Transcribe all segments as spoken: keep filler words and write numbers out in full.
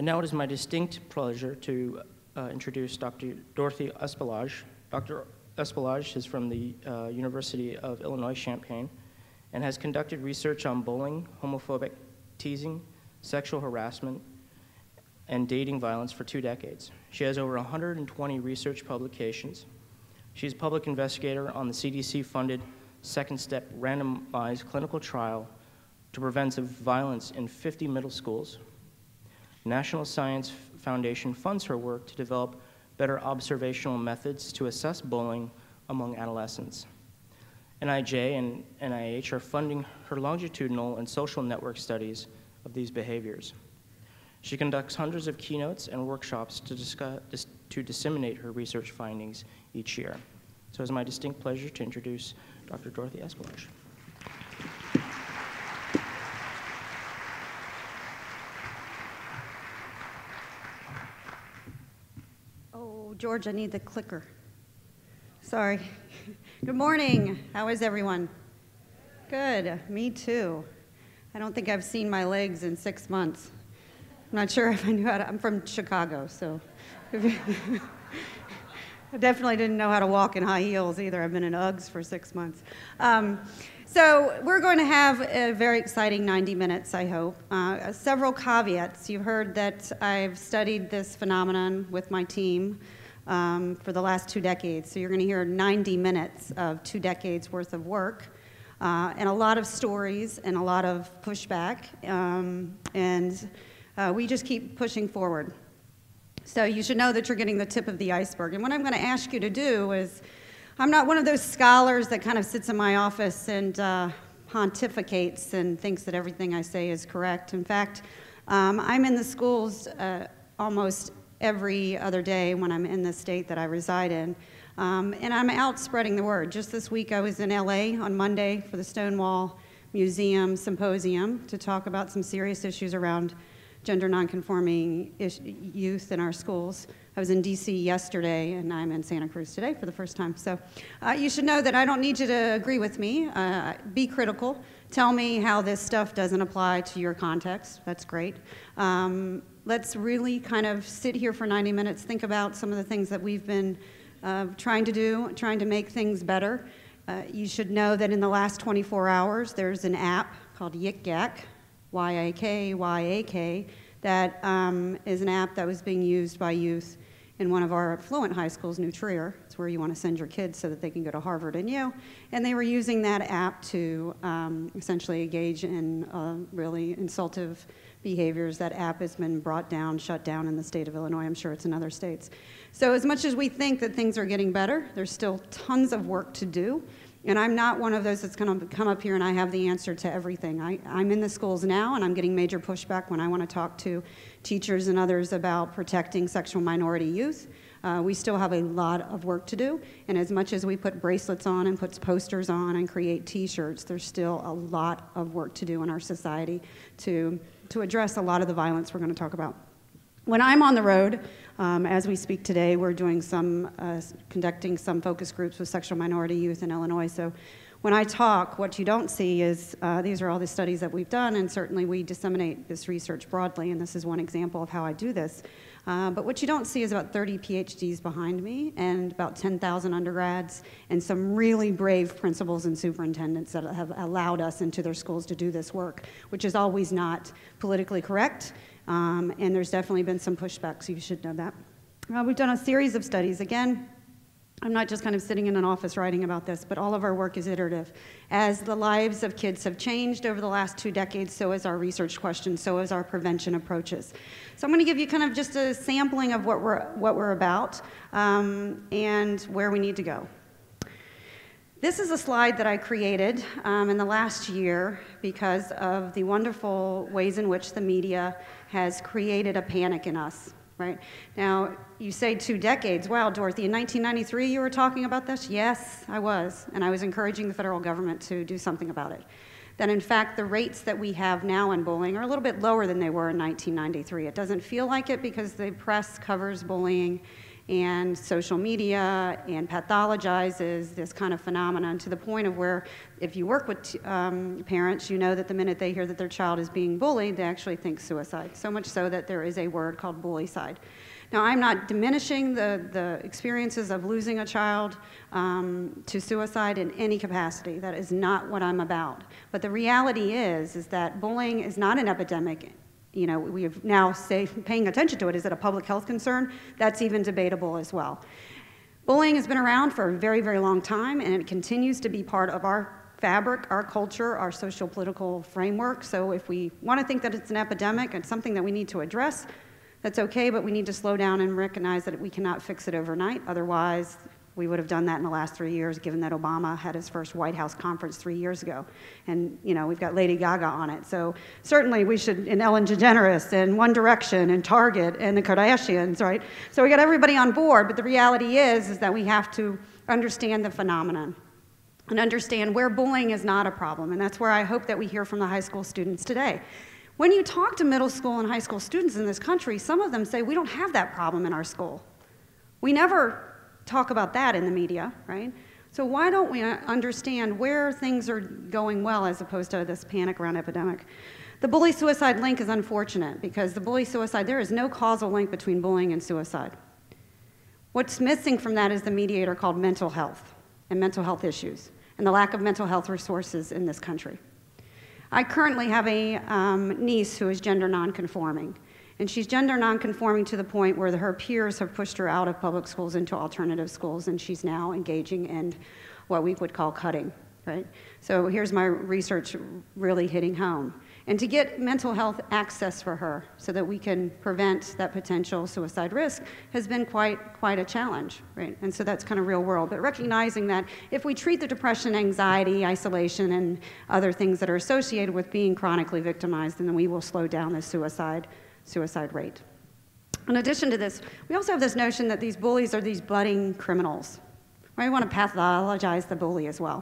now it is my distinct pleasure to uh, introduce Doctor Dorothy Espelage. Doctor Espelage is from the uh, University of Illinois Champaign and has conducted research on bullying, homophobic teasing, sexual harassment, and dating violence for two decades. She has over one hundred twenty research publications. She's a public investigator on the C D C-funded Second Step randomized clinical trial to preventive violence in fifty middle schools. National Science Foundation funds her work to develop better observational methods to assess bullying among adolescents. N I J and N I H are funding her longitudinal and social network studies of these behaviors. She conducts hundreds of keynotes and workshops to, discuss, to disseminate her research findings each year. So it's my distinct pleasure to introduce Doctor Dorothy Espelage. Oh, George, I need the clicker. Sorry. Good morning. How is everyone? Good. Me too. I don't think I've seen my legs in six months. I'm not sure if I knew how to, I'm from Chicago, so. I definitely didn't know how to walk in high heels either. I've been in Uggs for six months. Um, so we're going to have a very exciting ninety minutes, I hope. Uh, several caveats. You've heard that I've studied this phenomenon with my team um, for the last two decades. So you're going to hear ninety minutes of two decades worth of work. Uh, and a lot of stories and a lot of pushback. Um, and Uh, we just keep pushing forward. So you should know that you're getting the tip of the iceberg. And what I'm going to ask you to do is, I'm not one of those scholars that kind of sits in my office and uh, pontificates and thinks that everything I say is correct. In fact, um, I'm in the schools uh, almost every other day when I'm in the state that I reside in. Um, and I'm out spreading the word. Just this week I was in L A on Monday for the Stonewall Museum Symposium to talk about some serious issues around gender nonconforming youth in our schools. I was in D C yesterday, and I'm in Santa Cruz today for the first time. So uh, you should know that I don't need you to agree with me. Uh, be critical. Tell me how this stuff doesn't apply to your context. That's great. Um, let's really kind of sit here for ninety minutes, think about some of the things that we've been uh, trying to do, trying to make things better. Uh, you should know that in the last twenty-four hours, there's an app called Yik Yak, Y A K Y A K, that um, is an app that was being used by youth in one of our affluent high schools, New Trier. It's where you want to send your kids so that they can go to Harvard and Yale. And they were using that app to um, essentially engage in uh, really insultive behaviors. That app has been brought down, shut down in the state of Illinois. I'm sure it's in other states. So as much as we think that things are getting better, there's still tons of work to do. And I'm not one of those that's going to come up here and I have the answer to everything. I, I'm in the schools now, and I'm getting major pushback when I want to talk to teachers and others about protecting sexual minority youth. Uh, we still have a lot of work to do, and as much as we put bracelets on and put posters on and create T-shirts, there's still a lot of work to do in our society to, to address a lot of the violence we're going to talk about. When I'm on the road, um, as we speak today, we're doing some, uh, conducting some focus groups with sexual minority youth in Illinois. So when I talk, what you don't see is, uh, these are all the studies that we've done, and certainly we disseminate this research broadly, and this is one example of how I do this. Uh, but what you don't see is about thirty P H Ds behind me, and about ten thousand undergrads, and some really brave principals and superintendents that have allowed us into their schools to do this work, which is always not politically correct. Um, and there's definitely been some pushback, so you should know that. Uh, we've done a series of studies. Again, I'm not just kind of sitting in an office writing about this, but all of our work is iterative. As the lives of kids have changed over the last two decades, so has our research questions, so has our prevention approaches. So I'm going to give you kind of just a sampling of what we're, what we're about um, and where we need to go. This is a slide that I created um, in the last year because of the wonderful ways in which the media has created a panic in us, right? Now, you say two decades. Wow, Dorothy, in nineteen ninety-three you were talking about this? Yes, I was, and I was encouraging the federal government to do something about it. That in fact, the rates that we have now in bullying are a little bit lower than they were in nineteen ninety-three. It doesn't feel like it because the press covers bullying, and social media and pathologizes this kind of phenomenon to the point of where if you work with um, parents, you know that the minute they hear that their child is being bullied, they actually think suicide. So much so that there is a word called bullycide. Now, I'm not diminishing the, the experiences of losing a child um, to suicide in any capacity. That is not what I'm about. But the reality is, is that bullying is not an epidemic. You know, we have now say, paying attention to it, is it a public health concern? That's even debatable as well. Bullying has been around for a very, very long time, and it continues to be part of our fabric, our culture, our social political framework. So if we want to think that it's an epidemic and something that we need to address, that's okay, but we need to slow down and recognize that we cannot fix it overnight. Otherwise, we would have done that in the last three years, given that Obama had his first White House conference three years ago. And, you know, we've got Lady Gaga on it. So certainly we should, and Ellen DeGeneres, and One Direction, and Target, and the Kardashians, right? So we got everybody on board, but the reality is, is that we have to understand the phenomenon and understand where bullying is not a problem. And that's where I hope that we hear from the high school students today. When you talk to middle school and high school students in this country, some of them say, we don't have that problem in our school. We never talk about that in the media, right? So why don't we understand where things are going well as opposed to this panic around epidemic? The bully-suicide link is unfortunate because the bully-suicide, there is no causal link between bullying and suicide. What's missing from that is the mediator called mental health and mental health issues and the lack of mental health resources in this country. I currently have a um, niece who is gender nonconforming. And she's gender nonconforming to the point where the, her peers have pushed her out of public schools into alternative schools, and she's now engaging in what we would call cutting, right? So here's my research really hitting home. And to get mental health access for her so that we can prevent that potential suicide risk has been quite, quite a challenge, right? And so that's kind of real world. But recognizing that if we treat the depression, anxiety, isolation, and other things that are associated with being chronically victimized, then we will slow down the suicide suicide rate. In addition to this, we also have this notion that these bullies are these budding criminals. Right? We want to pathologize the bully as well.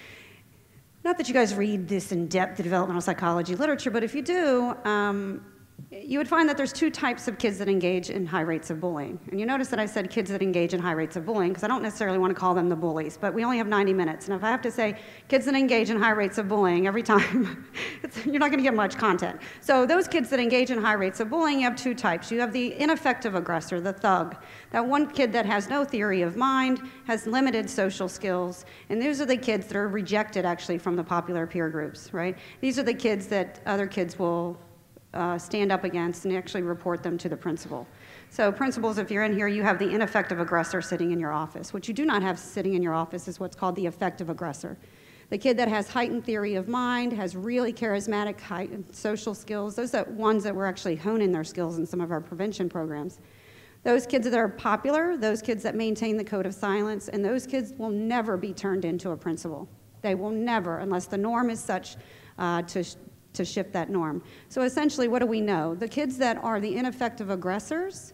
Not that you guys read this in-depth developmental psychology literature, but if you do, um, you would find that there's two types of kids that engage in high rates of bullying. And you notice that I said kids that engage in high rates of bullying, because I don't necessarily want to call them the bullies, but we only have ninety minutes. And if I have to say kids that engage in high rates of bullying every time, it's, you're not going to get much content. So those kids that engage in high rates of bullying, you have two types. You have the ineffective aggressor, the thug. That one kid that has no theory of mind, has limited social skills, and those are the kids that are rejected actually from the popular peer groups, right? These are the kids that other kids will Uh, stand up against and actually report them to the principal. So principals, if you're in here, you have the ineffective aggressor sitting in your office. What you do not have sitting in your office is what's called the effective aggressor. The kid that has heightened theory of mind, has really charismatic heightened social skills. Those are ones that we're actually honing their skills in some of our prevention programs. Those kids that are popular, those kids that maintain the code of silence, and those kids will never be turned into a principal. They will never, unless the norm is such uh, to to shift that norm. So essentially, what do we know? The kids that are the ineffective aggressors,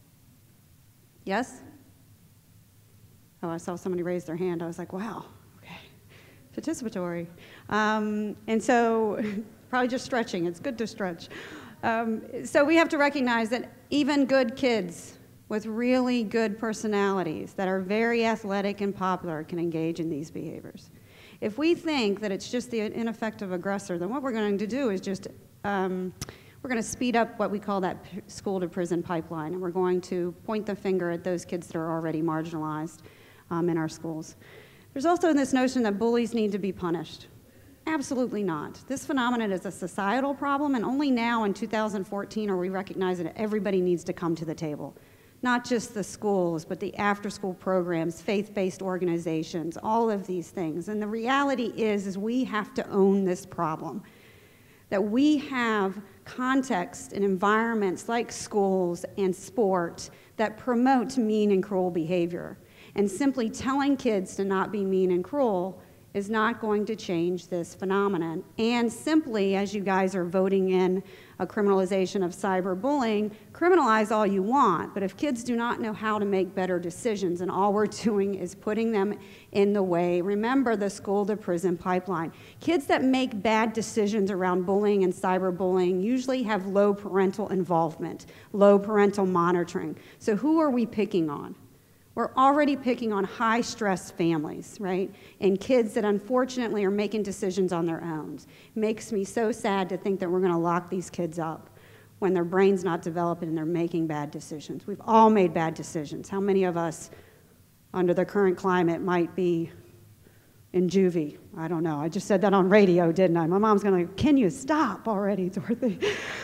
yes? Oh, I saw somebody raise their hand. I was like, wow, okay, participatory. Um, and so, probably just stretching. It's good to stretch. Um, so we have to recognize that even good kids with really good personalities that are very athletic and popular can engage in these behaviors. If we think that it's just the ineffective aggressor, then what we're going to do is just, um, we're going to speed up what we call that school to prison pipeline, and we're going to point the finger at those kids that are already marginalized um, in our schools. There's also this notion that bullies need to be punished. Absolutely not. This phenomenon is a societal problem, and only now in two thousand fourteen are we recognizing that everybody needs to come to the table. Not just the schools, but the after-school programs, faith-based organizations, all of these things. And the reality is, is we have to own this problem. That we have context and environments like schools and sport that promote mean and cruel behavior. And simply telling kids to not be mean and cruel is not going to change this phenomenon. And simply, as you guys are voting in a criminalization of cyberbullying, criminalize all you want, but if kids do not know how to make better decisions and all we're doing is putting them in the way, remember the school to prison pipeline. Kids that make bad decisions around bullying and cyberbullying usually have low parental involvement, low parental monitoring. So who are we picking on? We're already picking on high-stress families, right? And kids that unfortunately are making decisions on their own. It makes me so sad to think that we're gonna lock these kids up when their brain's not developing and they're making bad decisions. We've all made bad decisions. How many of us, under the current climate, might be in juvie? I don't know. I just said that on radio, didn't I? My mom's gonna, can you stop already, Dorothy?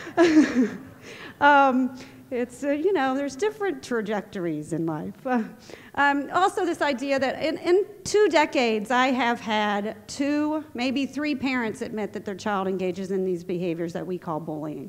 um, It's, uh, you know, there's different trajectories in life. Uh, um, also this idea that in, in two decades, I have had two, maybe three parents admit that their child engages in these behaviors that we call bullying.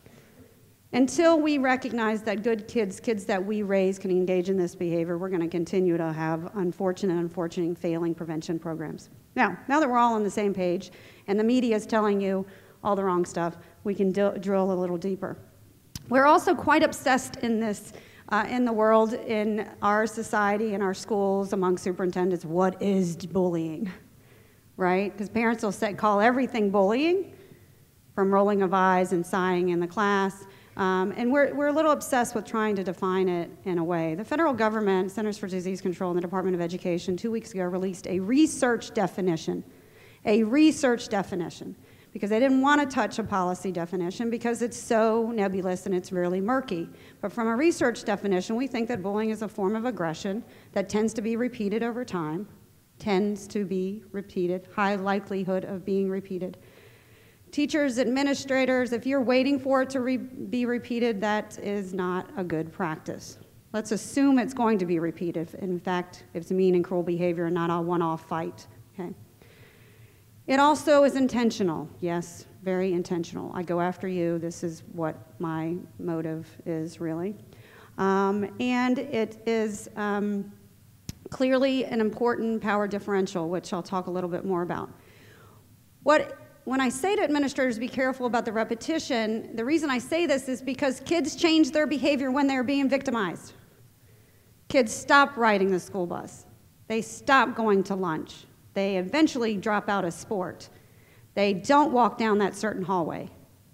Until we recognize that good kids, kids that we raise can engage in this behavior, we're gonna continue to have unfortunate, unfortunate failing prevention programs. Now, now that we're all on the same page and the media is telling you all the wrong stuff, we can drill a little deeper. We're also quite obsessed in this, uh, in the world, in our society, in our schools, among superintendents, what is bullying, right? Because parents will say, call everything bullying, from rolling of eyes and sighing in the class, um, and we're, we're a little obsessed with trying to define it in a way. The federal government, Centers for Disease Control and the Department of Education, two weeks ago released a research definition, a research definition. Because they didn't want to touch a policy definition because it's so nebulous and it's really murky. But from a research definition, we think that bullying is a form of aggression that tends to be repeated over time, tends to be repeated, high likelihood of being repeated. Teachers, administrators, if you're waiting for it to re be repeated, that is not a good practice. Let's assume it's going to be repeated. In fact, it's mean and cruel behavior and not a one-off fight, okay? It also is intentional, yes, very intentional. I go after you, this is what my motive is really. Um, and it is um, clearly an important power differential, which I'll talk a little bit more about. What, when I say to administrators, be careful about the repetition, the reason I say this is because kids change their behavior when they're being victimized. Kids stop riding the school bus. They stop going to lunch. They eventually drop out of sport. They don't walk down that certain hallway.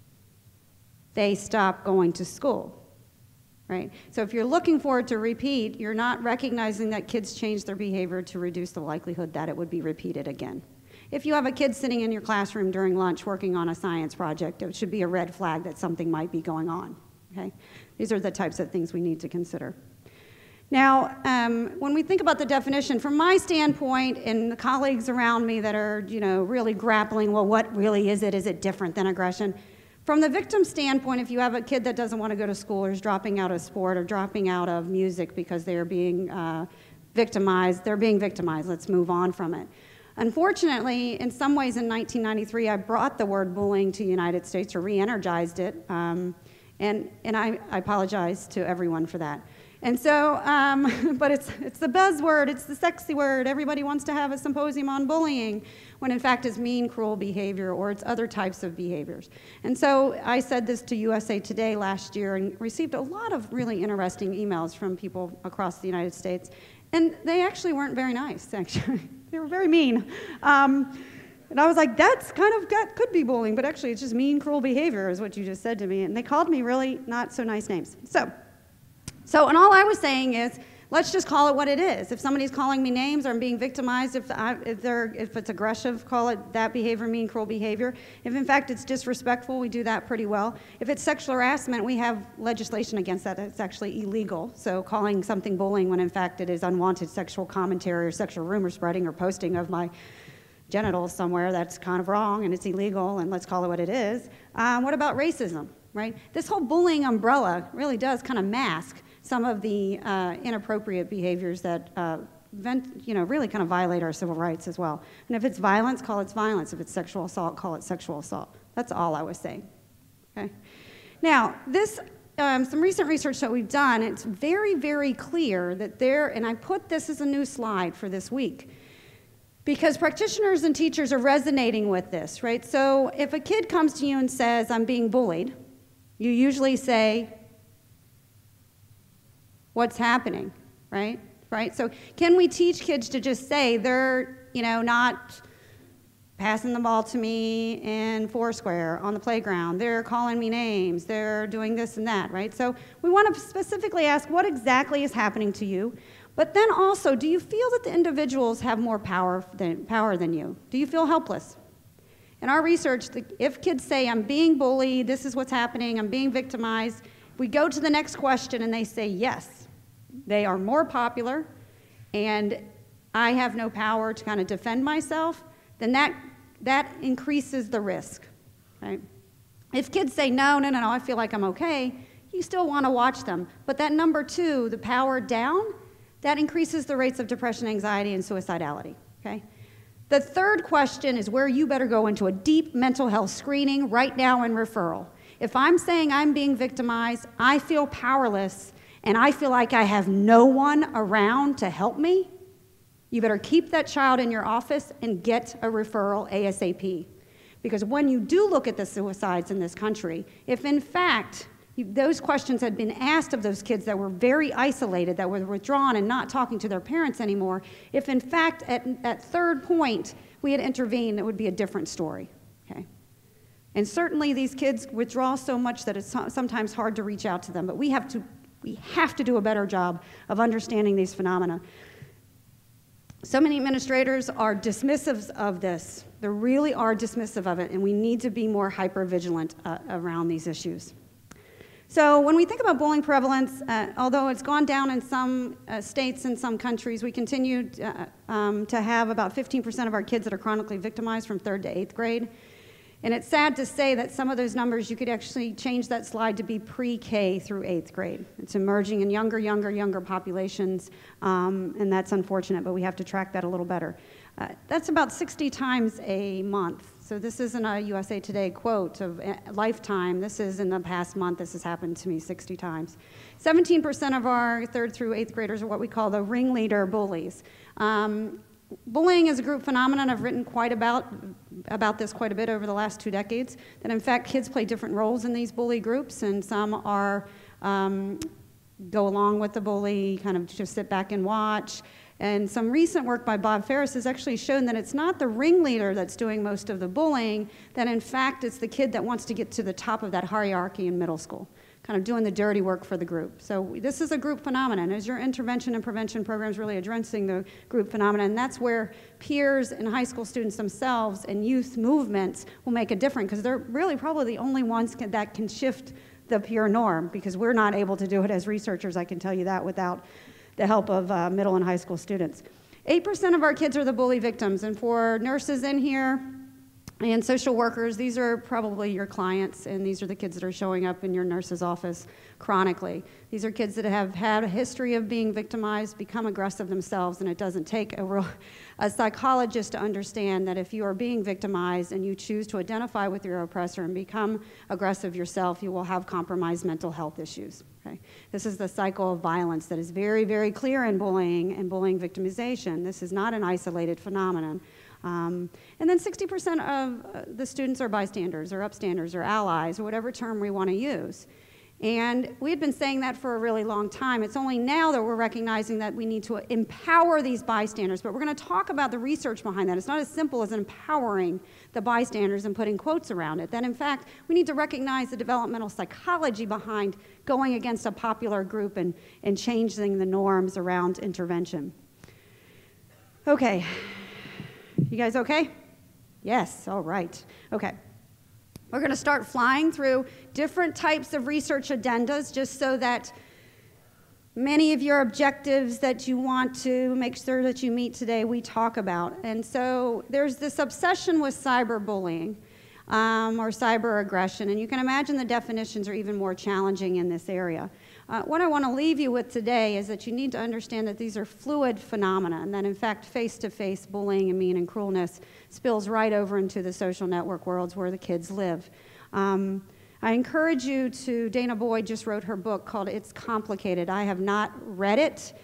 They stop going to school, right? So if you're looking for it to repeat, you're not recognizing that kids change their behavior to reduce the likelihood that it would be repeated again. If you have a kid sitting in your classroom during lunch working on a science project, it should be a red flag that something might be going on, okay? These are the types of things we need to consider. Now, um, when we think about the definition, from my standpoint and the colleagues around me that are, you know, really grappling, well, what really is it? Is it different than aggression? From the victim standpoint, if you have a kid that doesn't want to go to school or is dropping out of sport or dropping out of music because they are being uh, victimized, they're being victimized. Let's move on from it. Unfortunately, in some ways in nineteen ninety-three, I brought the word bullying to the United States or re-energized it, um, and, and I, I apologize to everyone for that. And so, um, but it's, it's the buzzword, it's the sexy word. Everybody wants to have a symposium on bullying, when in fact it's mean, cruel behavior, or it's other types of behaviors. And so I said this to U S A Today last year and received a lot of really interesting emails from people across the United States. And they actually weren't very nice, actually. They were very mean. Um, and I was like, that's kind of, that could be bullying, but actually it's just mean, cruel behavior is what you just said to me. And they called me really not so nice names. So. So, and all I was saying is, let's just call it what it is. If somebody's calling me names or I'm being victimized, if, I, if, they're, if it's aggressive, call it that behavior, mean, cruel behavior. If in fact it's disrespectful, we do that pretty well. If it's sexual harassment, we have legislation against that. It's actually illegal. So calling something bullying when in fact it is unwanted sexual commentary or sexual rumor spreading or posting of my genitals somewhere, that's kind of wrong and it's illegal, and let's call it what it is. Um, what about racism, right? This whole bullying umbrella really does kind of mask some of the uh, inappropriate behaviors that uh, vent, you know, really kind of violate our civil rights as well. And if it's violence, call it violence. If it's sexual assault, call it sexual assault. That's all I was saying, okay? Now, this, um, some recent research that we've done, it's very, very clear that there, and I put this as a new slide for this week, because practitioners and teachers are resonating with this, right? So if a kid comes to you and says, I'm being bullied, you usually say, what's happening, right? Right? So can we teach kids to just say they're, you know, not passing the ball to me in Foursquare on the playground, they're calling me names, they're doing this and that, right? So we want to specifically ask what exactly is happening to you, but then also, do you feel that the individuals have more power than, power than you? Do you feel helpless? In our research, the, if kids say, I'm being bullied, this is what's happening, I'm being victimized, we go to the next question and they say yes. They are more popular and I have no power to kind of defend myself, then that that increases the risk, right? If kids say, no, no, no, no, I feel like I'm okay, you still want to watch them. But that number two, the power down, that increases the rates of depression, anxiety, and suicidality, okay? The third question is where you better go into a deep mental health screening right now and referral. If I'm saying I'm being victimized, I feel powerless, and I feel like I have no one around to help me, you better keep that child in your office and get a referral ASAP. Because when you do look at the suicides in this country, if in fact you, those questions had been asked of those kids that were very isolated, that were withdrawn and not talking to their parents anymore, if in fact at that third point we had intervened, it would be a different story, okay? And certainly these kids withdraw so much that it's sometimes hard to reach out to them, but we have to, we have to do a better job of understanding these phenomena. So many administrators are dismissive of this. They really are dismissive of it, and we need to be more hyper-vigilant uh, around these issues. So when we think about bullying prevalence, uh, although it's gone down in some uh, states and some countries, we continue uh, um, to have about fifteen percent of our kids that are chronically victimized from third to eighth grade. And it's sad to say that some of those numbers, you could actually change that slide to be pre-K through eighth grade. It's emerging in younger, younger, younger populations, um, and that's unfortunate, but we have to track that a little better. Uh, that's about sixty times a month. So this isn't a U S A Today quote of a lifetime. This is in the past month, this has happened to me sixty times. seventeen percent of our third through eighth graders are what we call the ringleader bullies. Um, Bullying is a group phenomenon. I've written quite about, about this quite a bit over the last two decades, that in fact kids play different roles in these bully groups, and some are um, go along with the bully, kind of just sit back and watch. And some recent work by Bob Ferris has actually shown that it's not the ringleader that's doing most of the bullying, that in fact it's the kid that wants to get to the top of that hierarchy in middle school, kind of doing the dirty work for the group. So this is a group phenomenon. Is your intervention and prevention programs really addressing the group phenomenon? And that's where peers and high school students themselves and youth movements will make a difference, because they're really probably the only ones can, that can shift the peer norm, because we're not able to do it as researchers, I can tell you that, without the help of uh, middle and high school students. eight percent of our kids are the bully victims, and for nurses in here, and social workers, these are probably your clients, and these are the kids that are showing up in your nurse's office chronically. These are kids that have had a history of being victimized, become aggressive themselves, and it doesn't take a, real, a psychologist to understand that if you are being victimized and you choose to identify with your oppressor and become aggressive yourself, you will have compromised mental health issues. Okay? This is the cycle of violence that is very, very clear in bullying and bullying victimization. This is not an isolated phenomenon. Um, and then sixty percent of uh, the students are bystanders or upstanders or allies or whatever term we want to use. And we had been saying that for a really long time. It's only now that we're recognizing that we need to empower these bystanders, but we're going to talk about the research behind that. It's not as simple as empowering the bystanders and putting quotes around it. That in fact, we need to recognize the developmental psychology behind going against a popular group and, and changing the norms around intervention. Okay. You guys okay? Yes, all right. Okay. We're going to start flying through different types of research addendas just so that many of your objectives that you want to make sure that you meet today, we talk about. And so there's this obsession with cyberbullying um, or cyber aggression, and you can imagine the definitions are even more challenging in this area. Uh, what I want to leave you with today is that you need to understand that these are fluid phenomena, and that in fact face-to-face bullying and mean and cruelness spills right over into the social network worlds where the kids live. Um, I encourage you to, Dana Boyd just wrote her book called It's Complicated. I have not read it,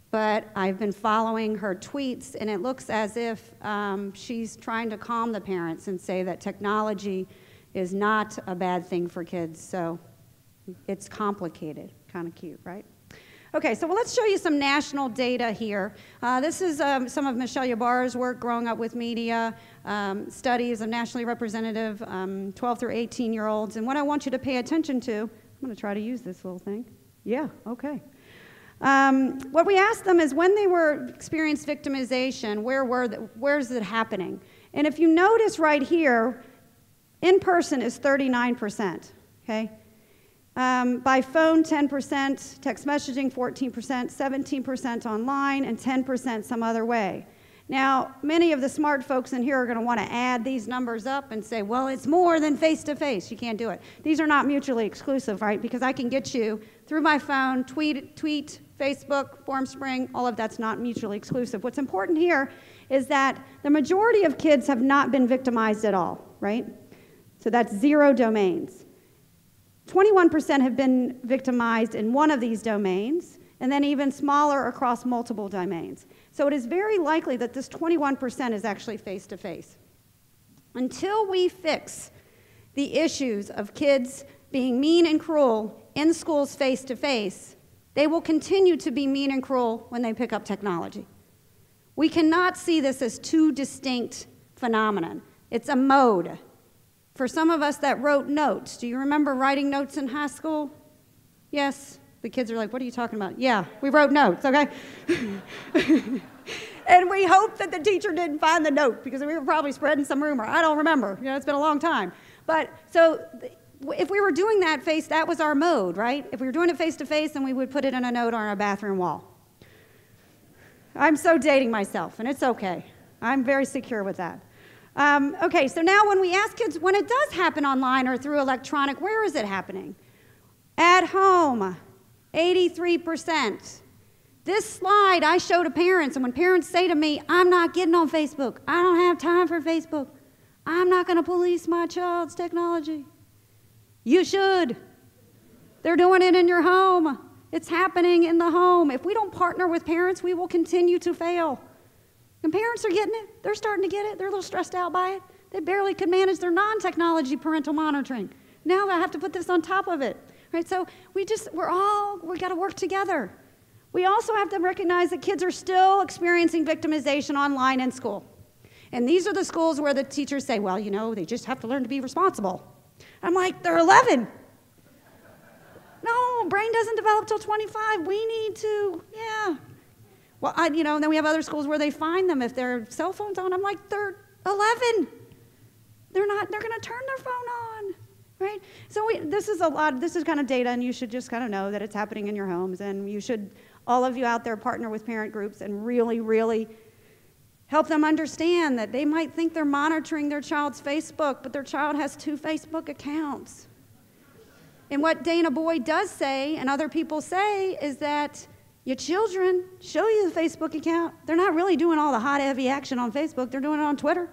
but I've been following her tweets, and it looks as if um, she's trying to calm the parents and say that technology is not a bad thing for kids, so it's complicated. Kind of cute, right? Okay, so well, let's show you some national data here. Uh, this is um, some of Michelle Ybarra's work, Growing Up with Media, um, studies of nationally representative um, twelve through eighteen year olds, and what I want you to pay attention to, I'm going to try to use this little thing. Yeah, okay. Um, what we asked them is when they were experienced victimization, where were the, where's it happening? And if you notice right here, in person is thirty-nine percent, okay? Um, by phone, ten percent, text messaging, fourteen percent, seventeen percent online, and ten percent some other way. Now, many of the smart folks in here are going to want to add these numbers up and say, well, it's more than face-to-face. You can't do it. These are not mutually exclusive, right? Because I can get you through my phone, tweet, tweet, Facebook, FormSpring, all of that's not mutually exclusive. What's important here is that the majority of kids have not been victimized at all, right? So that's zero domains. twenty-one percent have been victimized in one of these domains, and then even smaller across multiple domains. So it is very likely that this twenty-one percent is actually face-to-face. Until we fix the issues of kids being mean and cruel in schools face-to-face, they will continue to be mean and cruel when they pick up technology. We cannot see this as two distinct phenomena. It's a mode. For some of us that wrote notes, do you remember writing notes in high school? Yes. The kids are like, what are you talking about? Yeah, we wrote notes, okay? And we hoped that the teacher didn't find the note because we were probably spreading some rumor. I don't remember. You know, it's been a long time. But so if we were doing that face, that was our mode, right? If we were doing it face to face, then we would put it in a note on our bathroom wall. I'm so dating myself, and it's okay. I'm very secure with that. Um, okay, so now when we ask kids, when it does happen online or through electronic, where is it happening? At home. eighty-three percent. This slide I show to parents, and when parents say to me, I'm not getting on Facebook, I don't have time for Facebook, I'm not going to police my child's technology. You should. They're doing it in your home. It's happening in the home. If we don't partner with parents, we will continue to fail. And parents are getting it. They're starting to get it. They're a little stressed out by it. They barely could manage their non-technology parental monitoring. Now I have to put this on top of it. Right, so we just, we're all, we got to work together. We also have to recognize that kids are still experiencing victimization online in school. And these are the schools where the teachers say, well, you know, they just have to learn to be responsible. I'm like, they're eleven. No, brain doesn't develop till twenty-five. We need to, yeah. Well, I, you know, and then we have other schools where they fine them if their cell phone's on. I'm like, they're eleven. They're not, they're going to turn their phone on. Right? So we, this is a lot, this is kind of data, and you should just kind of know that it's happening in your homes, and you should, all of you out there, partner with parent groups and really, really help them understand that they might think they're monitoring their child's Facebook, but their child has two Facebook accounts. And what Dana Boyd does say, and other people say, is that your children show you the Facebook account. They're not really doing all the hot, heavy action on Facebook. They're doing it on Twitter.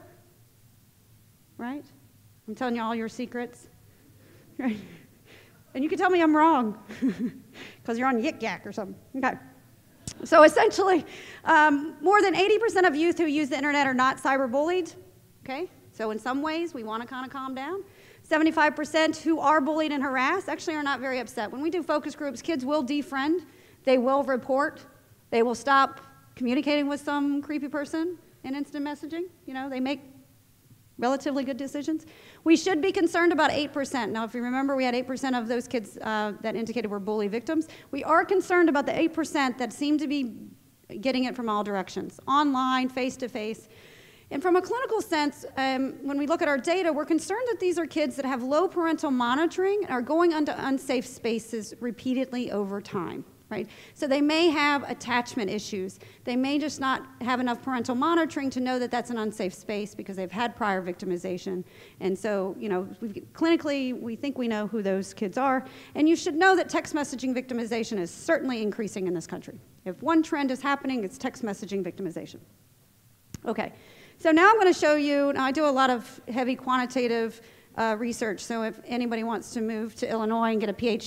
Right? I'm telling you all your secrets. Right? And you can tell me I'm wrong because you're on Yik Yak or something. Okay. So essentially, um, more than eighty percent of youth who use the internet are not cyberbullied. Okay. So in some ways, we want to kind of calm down. seventy-five percent who are bullied and harassed actually are not very upset. When we do focus groups, kids will defriend. They will report. They will stop communicating with some creepy person in instant messaging. You know, they make relatively good decisions. We should be concerned about eight percent. Now, if you remember, we had eight percent of those kids uh, that indicated were bully victims. We are concerned about the eight percent that seem to be getting it from all directions, online, face-to-face. And from a clinical sense, um, when we look at our data, we're concerned that these are kids that have low parental monitoring and are going into unsafe spaces repeatedly over time. Right? So they may have attachment issues. They may just not have enough parental monitoring to know that that's an unsafe space because they've had prior victimization. And so, you know, we've, clinically, we think we know who those kids are. And you should know that text messaging victimization is certainly increasing in this country. If one trend is happening, it's text messaging victimization. Okay, so now I'm going to show you, now I do a lot of heavy quantitative uh, research, so if anybody wants to move to Illinois and get a P H D,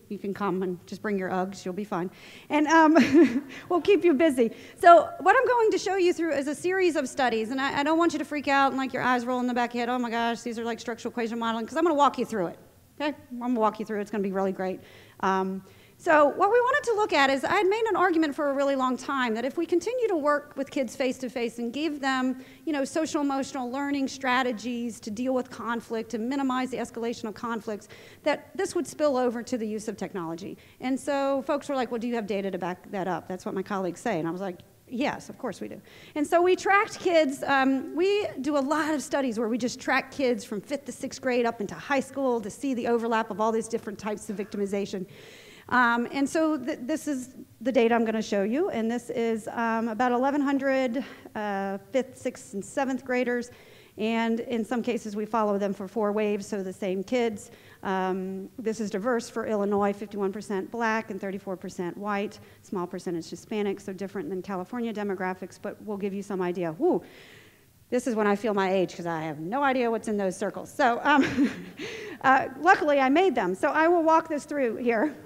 You can come and just bring your Uggs, you'll be fine. And um, we'll keep you busy. So what I'm going to show you through is a series of studies, and I, I don't want you to freak out and like your eyes roll in the back of your head, oh my gosh, these are like structural equation modeling, because I'm going to walk you through it, okay? I'm going to walk you through it. It's going to be really great. Um, So what we wanted to look at is, I had made an argument for a really long time that if we continue to work with kids face-to-face and give them, you know, social-emotional learning strategies to deal with conflict, to minimize the escalation of conflicts, that this would spill over to the use of technology. And so folks were like, well, do you have data to back that up? That's what my colleagues say. And I was like, yes, of course we do. And so we tracked kids. Um, we do a lot of studies where we just track kids from fifth to sixth grade up into high school to see the overlap of all these different types of victimization. Um, and so th this is the data I'm going to show you, and this is um, about eleven hundred uh, fifth, sixth, and seventh graders, and in some cases we follow them for four waves, so the same kids. Um, this is diverse for Illinois, fifty-one percent black and thirty-four percent white, small percentage Hispanic, so different than California demographics, but we'll give you some idea. Woo. This is when I feel my age, because I have no idea what's in those circles. So um, uh, luckily I made them, so I will walk this through here.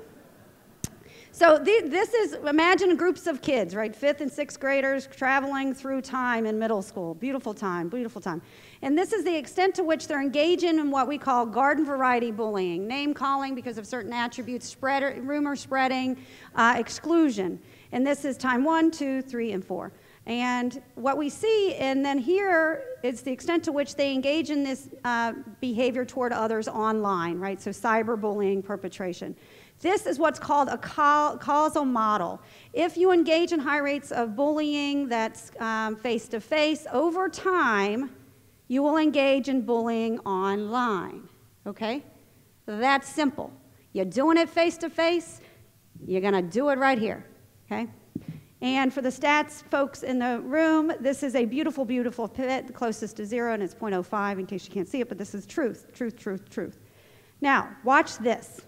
So the, this is, imagine groups of kids, right? Fifth and sixth graders traveling through time in middle school. Beautiful time, beautiful time. And this is the extent to which they're engaging in what we call garden variety bullying, name calling because of certain attributes, spread, rumor spreading, uh, exclusion. And this is time one, two, three, and four. And what we see, and then here is the extent to which they engage in this uh, behavior toward others online, right? So cyberbullying perpetration. This is what's called a causal model. If you engage in high rates of bullying that's um, face-to-face, over time, you will engage in bullying online, okay? That's simple. You're doing it face-to-face, you're gonna do it right here, okay? And for the stats folks in the room, this is a beautiful, beautiful pit, the closest to zero, and it's zero point zero five in case you can't see it, but this is truth, truth, truth, truth. Now, watch this.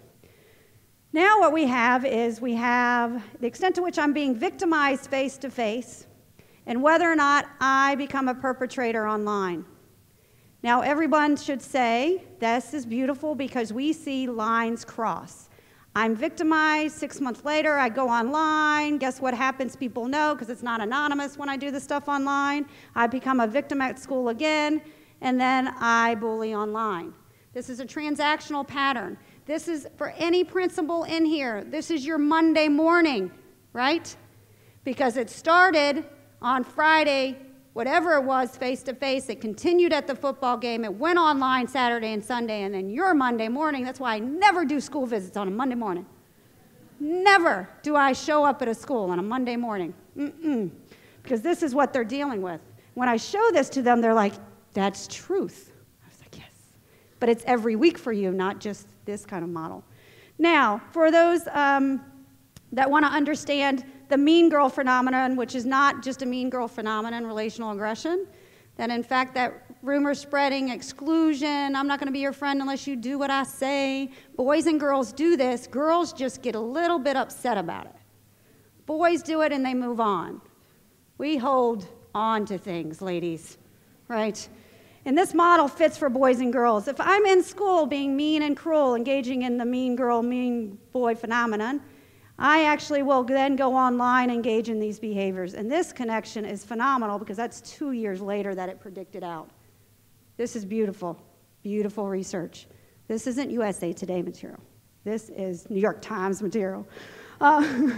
Now what we have is we have the extent to which I'm being victimized face-to-face and whether or not I become a perpetrator online. Now everyone should say, this is beautiful because we see lines cross. I'm victimized, six months later I go online, guess what happens? People know because it's not anonymous when I do this stuff online. I become a victim at school again, and then I bully online. This is a transactional pattern. This is, for any principal in here, this is your Monday morning, right? Because it started on Friday, whatever it was, face-to-face, it continued at the football game, it went online Saturday and Sunday, and then your Monday morning. That's why I never do school visits on a Monday morning. Never do I show up at a school on a Monday morning. Mm-mm. Because this is what they're dealing with. When I show this to them, they're like, that's truth. I was like, yes. But it's every week for you, not just this kind of model. Now, for those um, that want to understand the mean girl phenomenon, which is not just a mean girl phenomenon, relational aggression, that in fact that rumor spreading, exclusion, I'm not going to be your friend unless you do what I say. Boys and girls do this. Girls just get a little bit upset about it. Boys do it and they move on. We hold on to things, ladies, right? And this model fits for boys and girls. If I'm in school being mean and cruel, engaging in the mean girl, mean boy phenomenon, I actually will then go online and engage in these behaviors. And this connection is phenomenal because that's two years later that it predicted out. This is beautiful, beautiful research. This isn't U S A Today material. This is New York Times material. Uh,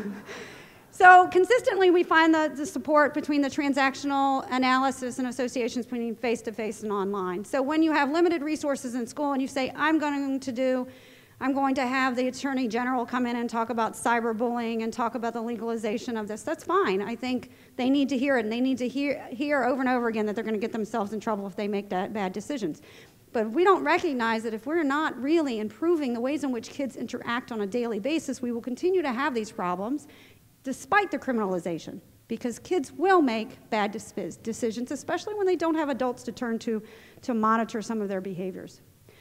So consistently, we find the, the support between the transactional analysis and associations between face-to-face and online. So when you have limited resources in school and you say, I'm going to do, I'm going to have the Attorney General come in and talk about cyberbullying and talk about the legalization of this, that's fine. I think they need to hear it, and they need to hear, hear over and over again that they're going to get themselves in trouble if they make that bad decisions. But we don't recognize that if we're not really improving the ways in which kids interact on a daily basis, we will continue to have these problems despite the criminalization, because kids will make bad decisions, especially when they don't have adults to turn to to monitor some of their behaviors.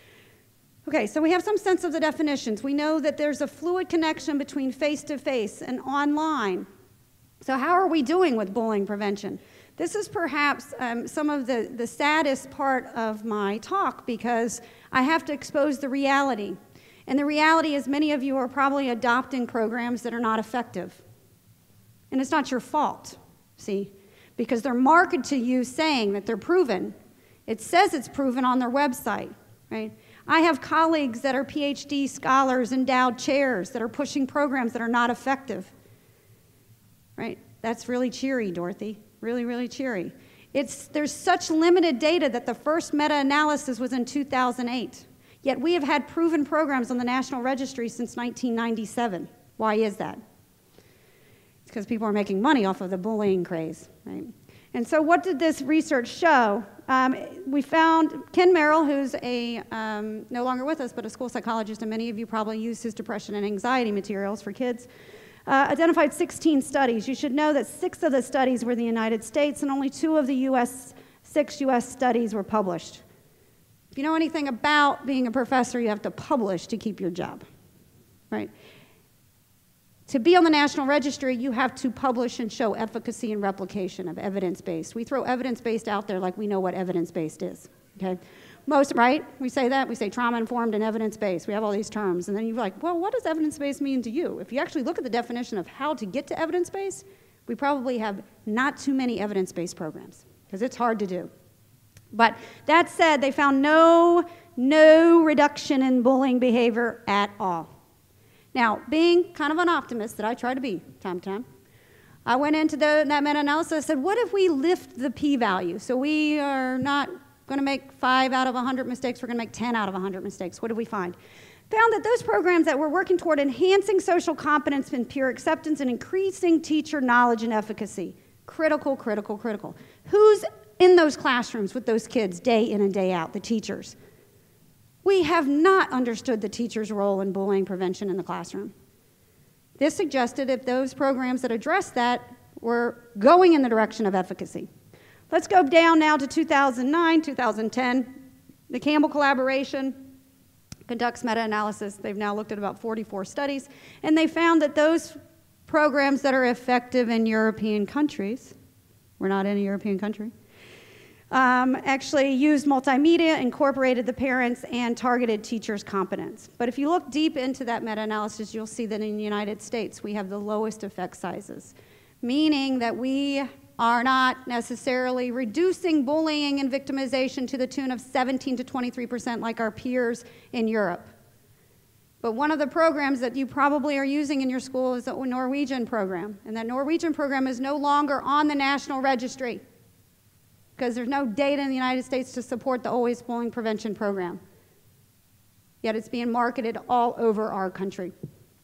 Okay, so we have some sense of the definitions. We know that there's a fluid connection between face-to-face and online. So how are we doing with bullying prevention? This is perhaps um, some of the, the saddest part of my talk because I have to expose the reality. And the reality is many of you are probably adopting programs that are not effective. And it's not your fault, see, because they're marketed to you saying that they're proven. It says it's proven on their website, right? I have colleagues that are P H D scholars, endowed chairs, that are pushing programs that are not effective, right? That's really cheery, Dorothy, really, really cheery. It's, there's such limited data that the first meta-analysis was in two thousand eight. Yet we have had proven programs on the National Registry since nineteen ninety-seven. Why is that? It's because people are making money off of the bullying craze, right? And so what did this research show? Um, we found Ken Merrill, who's a, um, no longer with us, but a school psychologist, and many of you probably use his depression and anxiety materials for kids, uh, identified sixteen studies. You should know that six of the studies were in the United States, and only two of the U S, six U S studies were published. If you know anything about being a professor, you have to publish to keep your job, right? To be on the National Registry, you have to publish and show efficacy and replication of evidence-based. We throw evidence-based out there like we know what evidence-based is, okay? Most, right? We say that, we say trauma-informed and evidence-based. We have all these terms, and then you're like, well, what does evidence-based mean to you? If you actually look at the definition of how to get to evidence-based, we probably have not too many evidence-based programs, because it's hard to do. But that said, they found no, no reduction in bullying behavior at all. Now, being kind of an optimist that I try to be time to time, I went into the, that meta-analysis and said, what if we lift the p-value? So we are not going to make five out of one hundred mistakes, we're going to make ten out of one hundred mistakes. What did we find? Found that those programs that were working toward enhancing social competence and peer acceptance and increasing teacher knowledge and efficacy, critical, critical, critical. Who's in those classrooms with those kids day in and day out? The teachers. We have not understood the teacher's role in bullying prevention in the classroom. This suggested if those programs that address that were going in the direction of efficacy. Let's go down now to two thousand nine, two thousand ten. The Campbell collaboration conducts meta-analysis. They've now looked at about forty-four studies, and they found that those programs that are effective in European countries, we're not in a European country, Um, actually used multimedia, incorporated the parents, and targeted teachers' competence. But if you look deep into that meta-analysis, you'll see that in the United States, we have the lowest effect sizes, meaning that we are not necessarily reducing bullying and victimization to the tune of seventeen to twenty-three percent like our peers in Europe. But one of the programs that you probably are using in your school is the Norwegian program, and that Norwegian program is no longer on the National Registry, because there's no data in the United States to support the Always Bullying Prevention Program. Yet it's being marketed all over our country.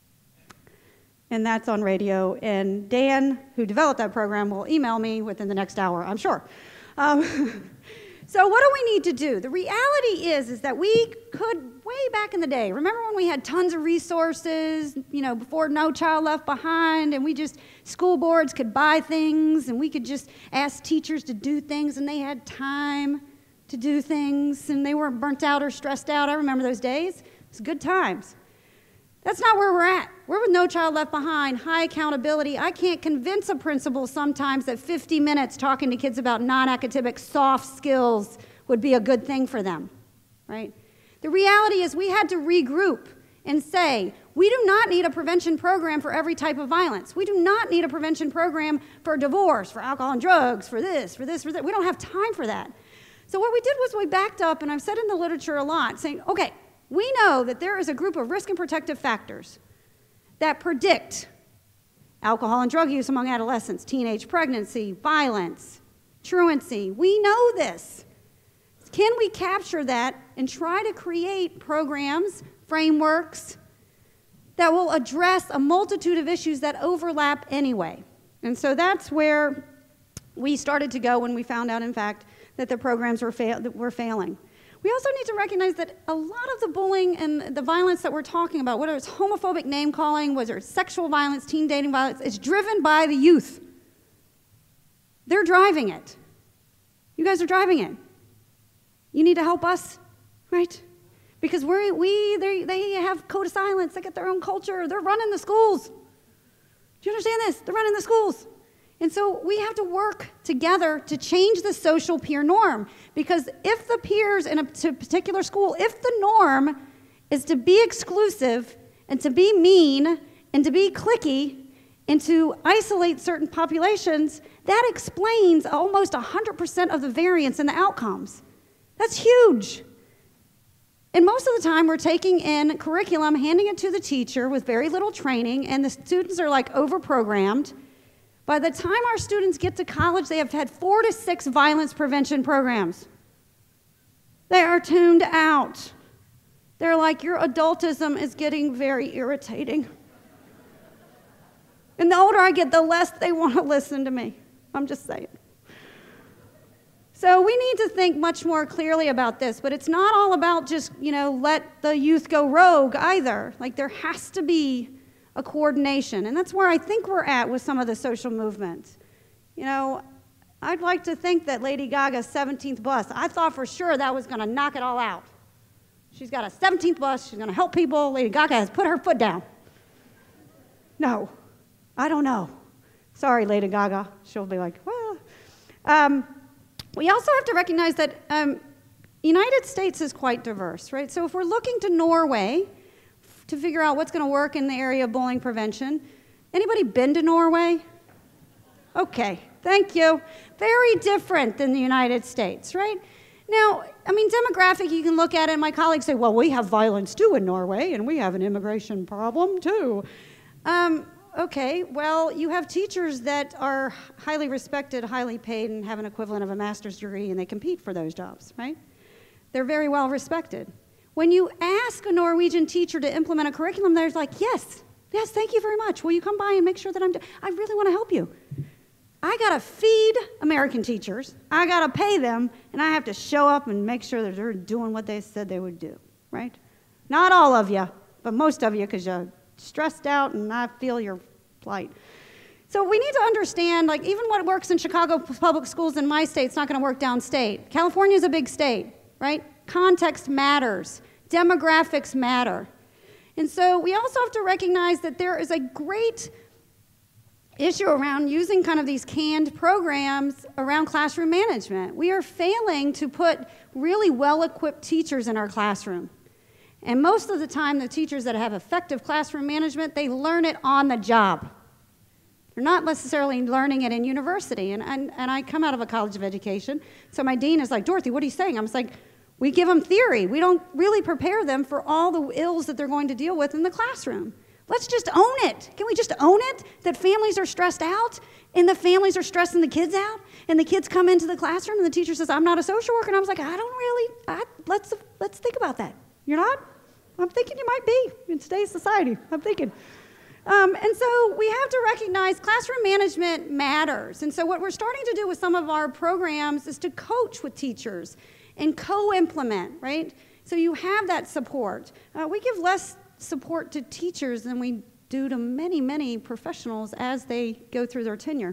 And that's on radio. And Dan, who developed that program, will email me within the next hour, I'm sure. Um, so what do we need to do? The reality is, is that we could, way back in the day, remember when we had tons of resources, you know, before No Child Left Behind, and we just, school boards could buy things, and we could just ask teachers to do things, and they had time to do things, and they weren't burnt out or stressed out. I remember those days. It was good times. That's not where we're at. We're with No Child Left Behind, high accountability. I can't convince a principal sometimes that fifty minutes talking to kids about non-academic soft skills would be a good thing for them, right? The reality is we had to regroup and say, we do not need a prevention program for every type of violence. We do not need a prevention program for divorce, for alcohol and drugs, for this, for this, for that. We don't have time for that. So what we did was we backed up, and I've said in the literature a lot, saying, okay, we know that there is a group of risk and protective factors that predict alcohol and drug use among adolescents, teenage pregnancy, violence, truancy. We know this. Can we capture that and try to create programs, frameworks, that will address a multitude of issues that overlap anyway? And so that's where we started to go when we found out, in fact, that the programs were, fail were failing. We also need to recognize that a lot of the bullying and the violence that we're talking about, whether it's homophobic name-calling, whether it's sexual violence, teen dating violence, is driven by the youth. They're driving it. You guys are driving it. You need to help us, right? Because we're, we, they, they have code of silence. They get their own culture. They're running the schools. Do you understand this? They're running the schools. And so we have to work together to change the social peer norm, because if the peers in a particular school, if the norm is to be exclusive and to be mean and to be cliquey and to isolate certain populations, that explains almost one hundred percent of the variance in the outcomes. That's huge. And most of the time, we're taking in curriculum, handing it to the teacher with very little training, and the students are like over-programmed. By the time our students get to college, they have had four to six violence prevention programs. They are tuned out. They're like, your adultism is getting very irritating. And the older I get, the less they want to listen to me. I'm just saying. So we need to think much more clearly about this, but it's not all about just, you know, let the youth go rogue either. Like, there has to be a coordination, and that's where I think we're at with some of the social movements. You know, I'd like to think that Lady Gaga's seventeenth bus, I thought for sure that was going to knock it all out. She's got a seventeenth bus, she's going to help people. Lady Gaga has put her foot down. No, I don't know. Sorry, Lady Gaga. She'll be like, well. Um, we also have to recognize that um, United States is quite diverse, right? So if we're looking to Norway to figure out what's going to work in the area of bullying prevention, anybody been to Norway? Okay, thank you. Very different than the United States, right? Now, I mean, demographic, you can look at it, and my colleagues say, well, we have violence too in Norway, and we have an immigration problem too. Um, okay, well, you have teachers that are highly respected, highly paid, and have an equivalent of a master's degree, and they compete for those jobs, right? They're very well respected. When you ask a Norwegian teacher to implement a curriculum, they're like, yes, yes, thank you very much. Will you come by and make sure that I'm, do I really want to help you. I got to feed American teachers, I got to pay them, and I have to show up and make sure that they're doing what they said they would do, right? Not all of you, but most of you, because you're stressed out, and I feel your plight. So we need to understand, like, even what works in Chicago public schools in my state, it's not going to work downstate. California is a big state, right? Context matters. Demographics matter. And so we also have to recognize that there is a great issue around using kind of these canned programs around classroom management. We are failing to put really well-equipped teachers in our classroom. And most of the time, the teachers that have effective classroom management, they learn it on the job. They're not necessarily learning it in university. And, and, and I come out of a college of education, so my dean is like, Dorothy, what are you saying? I'm just like, we give them theory. We don't really prepare them for all the ills that they're going to deal with in the classroom. Let's just own it. Can we just own it? That families are stressed out, and the families are stressing the kids out, and the kids come into the classroom, and the teacher says, I'm not a social worker. And I was like, I don't really, I, let's, let's think about that. You're not? I'm thinking you might be in today's society. I'm thinking. Um, and so we have to recognize classroom management matters. And so what we're starting to do with some of our programs is to coach with teachers and co-implement, right? So you have that support. Uh, we give less support to teachers than we do to many, many professionals as they go through their tenure.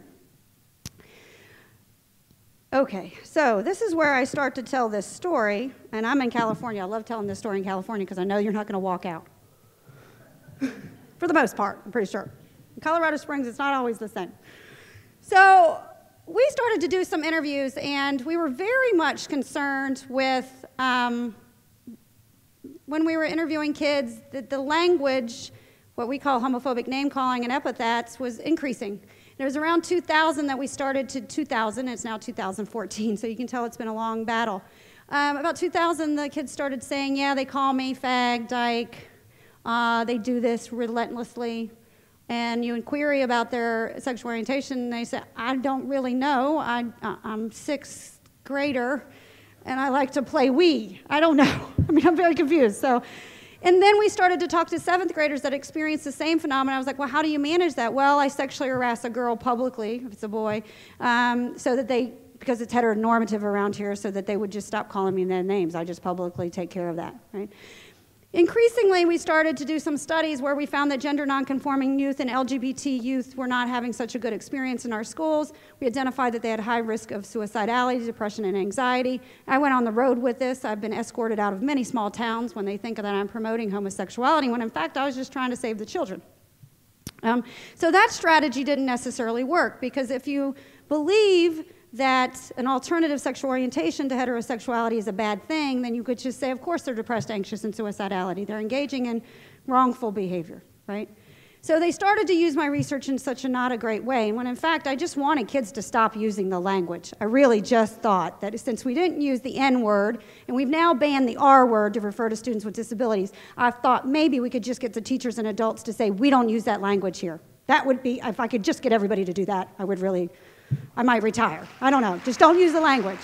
Okay, so this is where I start to tell this story, and I'm in California. I love telling this story in California because I know you're not going to walk out. For the most part, I'm pretty sure. In Colorado Springs, it's not always the same. So we started to do some interviews, and we were very much concerned with, um, when we were interviewing kids, that the language, what we call homophobic name-calling and epithets, was increasing. And it was around two thousand that we started to two thousand, and it's now two thousand fourteen, so you can tell it's been a long battle. Um, about two thousand, the kids started saying, yeah, they call me fag, dyke, uh, they do this relentlessly. And you query about their sexual orientation, and they say, I don't really know, I, I'm sixth grader, and I like to play Wii. I don't know. I mean, I'm very confused. So, and then we started to talk to seventh graders that experienced the same phenomenon. I was like, well, how do you manage that? Well, I sexually harass a girl publicly, if it's a boy, um, so that they, because it's heteronormative around here, so that they would just stop calling me their names. I just publicly take care of that, right? Increasingly, we started to do some studies where we found that gender nonconforming youth and L G B T youth were not having such a good experience in our schools. We identified that they had high risk of suicidality, depression, and anxiety. I went on the road with this. I've been escorted out of many small towns when they think that I'm promoting homosexuality, when in fact I was just trying to save the children. Um, so that strategy didn't necessarily work, because if you believe that an alternative sexual orientation to heterosexuality is a bad thing, then you could just say, of course they're depressed, anxious, and suicidality. They're engaging in wrongful behavior, right? So they started to use my research in such a not a great way, when in fact I just wanted kids to stop using the language. I really just thought that since we didn't use the N word, and we've now banned the R word to refer to students with disabilities, I thought maybe we could just get the teachers and adults to say, we don't use that language here. That would be, if I could just get everybody to do that, I would really, I might retire. I don't know, just don't use the language.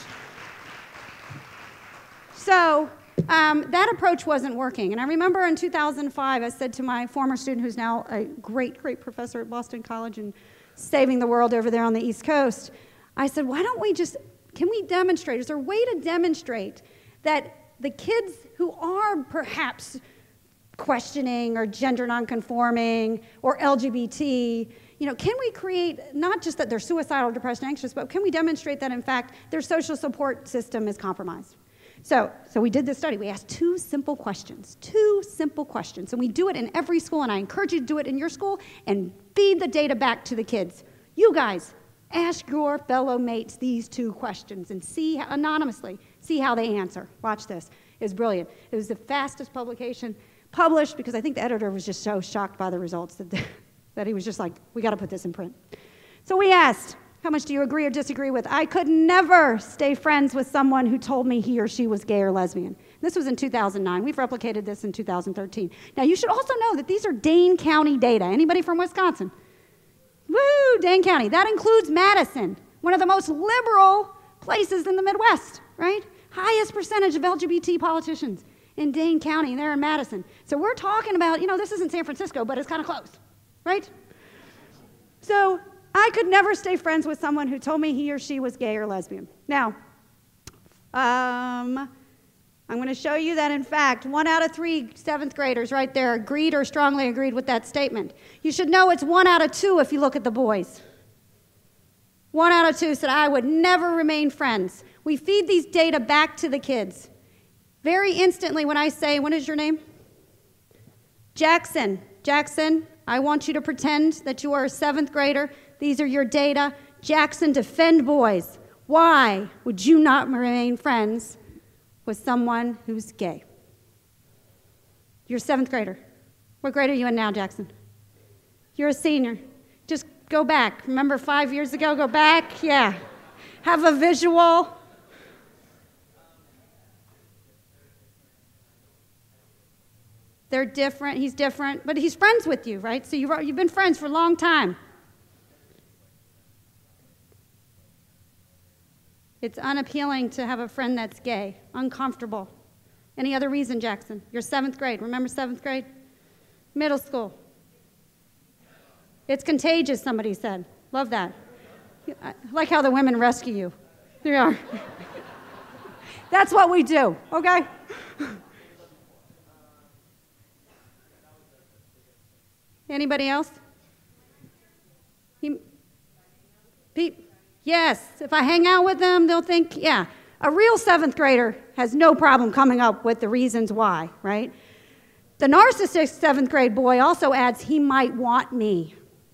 So um, that approach wasn't working. And I remember in two thousand five, I said to my former student, who's now a great, great professor at Boston College and saving the world over there on the East Coast, I said, why don't we just, can we demonstrate, is there a way to demonstrate that the kids who are perhaps questioning or gender nonconforming or L G B T, you know, can we create, not just that they're suicidal, depressed, and anxious, but can we demonstrate that in fact their social support system is compromised? So, so we did this study. We asked two simple questions, two simple questions. And we do it in every school, and I encourage you to do it in your school and feed the data back to the kids. You guys, ask your fellow mates these two questions and see, how, anonymously, see how they answer. Watch this. It was brilliant. It was the fastest publication published because I think the editor was just so shocked by the results that, that he was just like, we got to put this in print. So we asked, how much do you agree or disagree with? I could never stay friends with someone who told me he or she was gay or lesbian. This was in two thousand nine. We've replicated this in two thousand thirteen. Now, you should also know that these are Dane County data. Anybody from Wisconsin? Woo, Dane County. That includes Madison, one of the most liberal places in the Midwest, right? Highest percentage of L G B T politicians in Dane County, and they're in Madison. So we're talking about, you know, this isn't San Francisco, but it's kind of close, right? So I could never stay friends with someone who told me he or she was gay or lesbian. Now, um, I'm going to show you that, in fact, one out of three seventh graders right there agreed or strongly agreed with that statement. You should know it's one out of two if you look at the boys. One out of two said, I would never remain friends. We feed these data back to the kids. Very instantly when I say, what is your name? Jackson. Jackson, I want you to pretend that you are a seventh grader. These are your data. Jackson, defend boys. Why would you not remain friends with someone who's gay? You're a seventh grader. What grade are you in now, Jackson? You're a senior. Just go back. Remember five years ago? Go back. Yeah. Have a visual. They're different. He's different. But he's friends with you, right? So you've, you've been friends for a long time. It's unappealing to have a friend that's gay, uncomfortable. Any other reason, Jackson? You're seventh grade. Remember seventh grade? Middle school. It's contagious, somebody said. Love that. I like how the women rescue you. There you are. That's what we do, okay? Anybody else? He, Pete? Yes, if I hang out with them, they'll think, yeah. A real seventh grader has no problem coming up with the reasons why, right? The narcissistic seventh grade boy also adds, he might want me.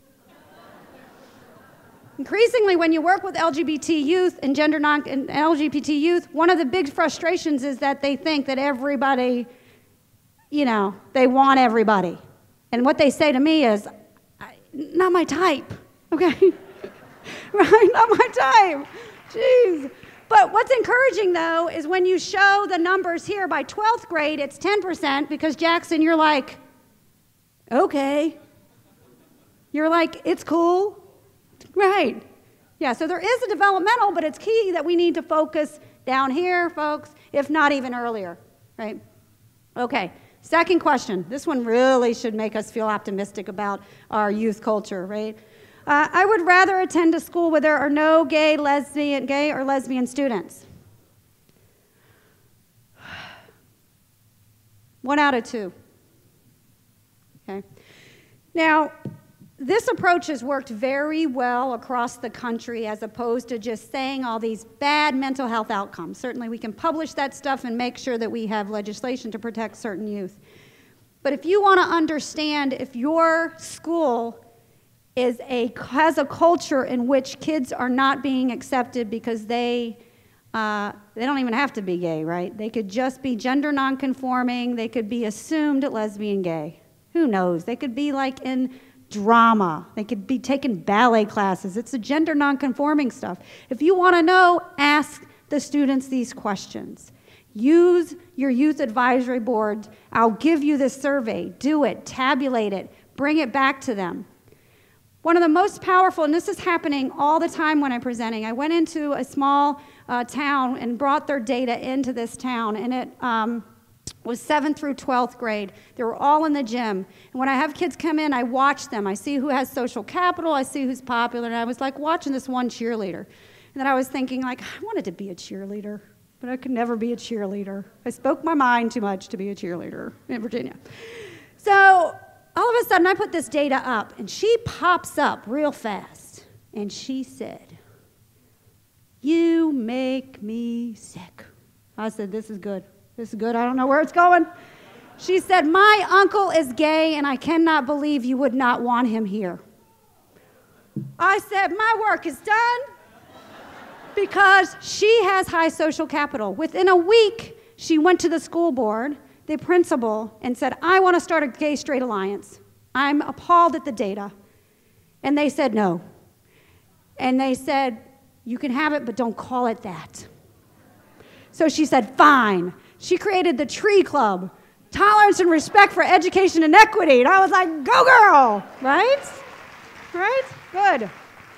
Increasingly, when you work with L G B T youth and gender non and L G B T youth, one of the big frustrations is that they think that everybody, you know, they want everybody. And what they say to me is, not my type, okay? Right, not my type. Jeez. But what's encouraging, though, is when you show the numbers here by twelfth grade, it's ten percent, because, Jackson, you're like, okay. You're like, it's cool. Right. Yeah, so there is a developmental, but it's key that we need to focus down here, folks, if not even earlier, right? Okay, second question. This one really should make us feel optimistic about our youth culture, right? Uh, I would rather attend a school where there are no gay, lesbian, gay or lesbian students. One out of two. Okay. Now, this approach has worked very well across the country as opposed to just saying all these bad mental health outcomes. Certainly we can publish that stuff and make sure that we have legislation to protect certain youth. But if you want to understand if your school is a, has a culture in which kids are not being accepted because they, uh, they don't even have to be gay, right? They could just be gender nonconforming. They could be assumed lesbian gay. Who knows? They could be like in drama. They could be taking ballet classes. It's the gender nonconforming stuff. If you want to know, ask the students these questions. Use your youth advisory board. I'll give you this survey. Do it. Tabulate it. Bring it back to them. One of the most powerful, and this is happening all the time when I'm presenting, I went into a small uh, town and brought their data into this town, and it um, was seventh through twelfth grade. They were all in the gym. And when I have kids come in, I watch them. I see who has social capital. I see who's popular. And I was like watching this one cheerleader. And then I was thinking, like, I wanted to be a cheerleader, but I could never be a cheerleader. I spoke my mind too much to be a cheerleader in Virginia. So all of a sudden, I put this data up, and she pops up real fast. And she said, "You make me sick." I said, this is good. This is good. I don't know where it's going. She said, "My uncle is gay, and I cannot believe you would not want him here." I said, my work is done, because she has high social capital. Within a week, she went to the school board, the principal, and said, "I want to start a gay-straight alliance. I'm appalled at the data." And they said no. And they said, "You can have it, but don't call it that." So she said, fine. She created the TREE Club, Tolerance and Respect for Education and Equity. And I was like, go girl, right? Right? Good.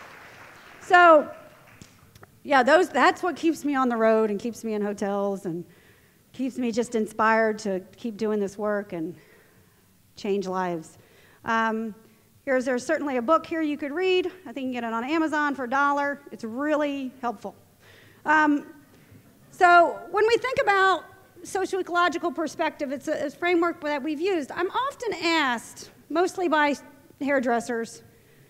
So, yeah, those, that's what keeps me on the road and keeps me in hotels and keeps me just inspired to keep doing this work and change lives. Um, here's, there's certainly a book here you could read. I think you can get it on Amazon for a dollar. It's really helpful. Um, so when we think about socio-ecological perspective, it's a, a framework that we've used. I'm often asked, mostly by hairdressers,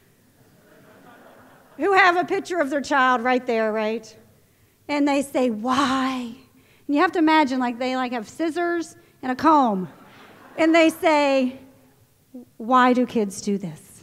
who have a picture of their child right there, right? And they say, why? And you have to imagine, like, they like have scissors and a comb. And they say, why do kids do this?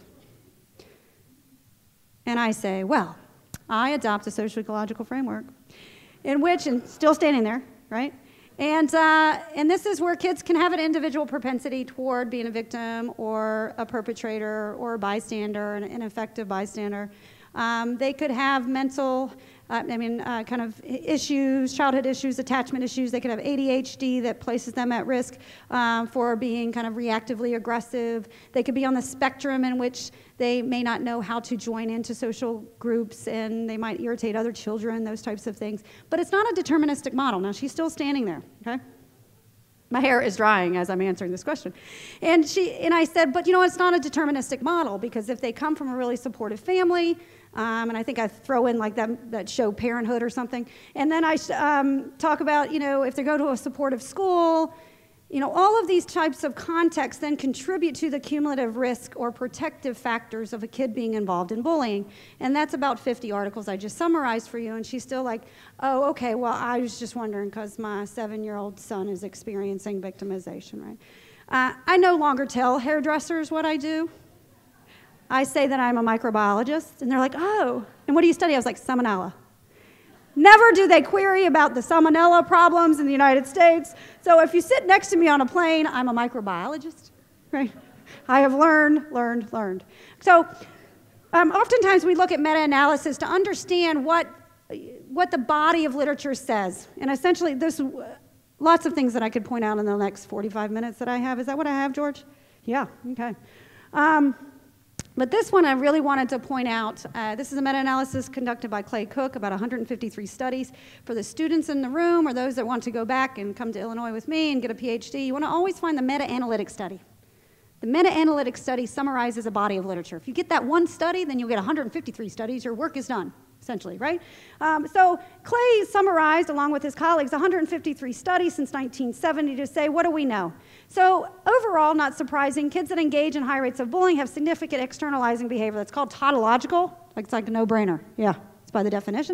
And I say, well, I adopt a socio-ecological framework in which, and still standing there, right? And, uh, and this is where kids can have an individual propensity toward being a victim or a perpetrator or a bystander, an ineffective bystander. Um, they could have mental, uh, I mean, uh, kind of issues, childhood issues, attachment issues. They could have A D H D that places them at risk um, for being kind of reactively aggressive. They could be on the spectrum in which they may not know how to join into social groups and they might irritate other children, those types of things. But it's not a deterministic model. Now, she's still standing there, okay? My hair is drying as I'm answering this question. And, she, and I said, but you know, it's not a deterministic model because if they come from a really supportive family, um, and I think I throw in like that, that show Parenthood or something, and then I um, talk about, you know, if they go to a supportive school, you know, all of these types of contexts then contribute to the cumulative risk or protective factors of a kid being involved in bullying. And that's about fifty articles I just summarized for you. And she's still like, oh, okay, well, I was just wondering because my seven-year-old son is experiencing victimization, right? Uh, I no longer tell hairdressers what I do. I say that I'm a microbiologist. And they're like, oh, and what do you study? I was like, salmonella. Never do they query about the salmonella problems in the United States. So if you sit next to me on a plane, I'm a microbiologist, right? I have learned, learned, learned. So um, oftentimes we look at meta-analysis to understand what, what the body of literature says. And essentially, there's lots of things that I could point out in the next forty-five minutes that I have. Is that what I have, George? Yeah, okay. Um, But this one I really wanted to point out. Uh, this is a meta-analysis conducted by Clay Cook, about one hundred fifty-three studies. For the students in the room or those that want to go back and come to Illinois with me and get a P H D, you want to always find the meta-analytic study. The meta-analytic study summarizes a body of literature. If you get that one study, then you'll get one hundred fifty-three studies. Your work is done, essentially, right? Um, so Clay summarized, along with his colleagues, one hundred fifty-three studies since nineteen seventy to say, what do we know? So overall, not surprising, kids that engage in high rates of bullying have significant externalizing behavior. That's called tautological. Like, it's like a no-brainer. Yeah, it's by the definition.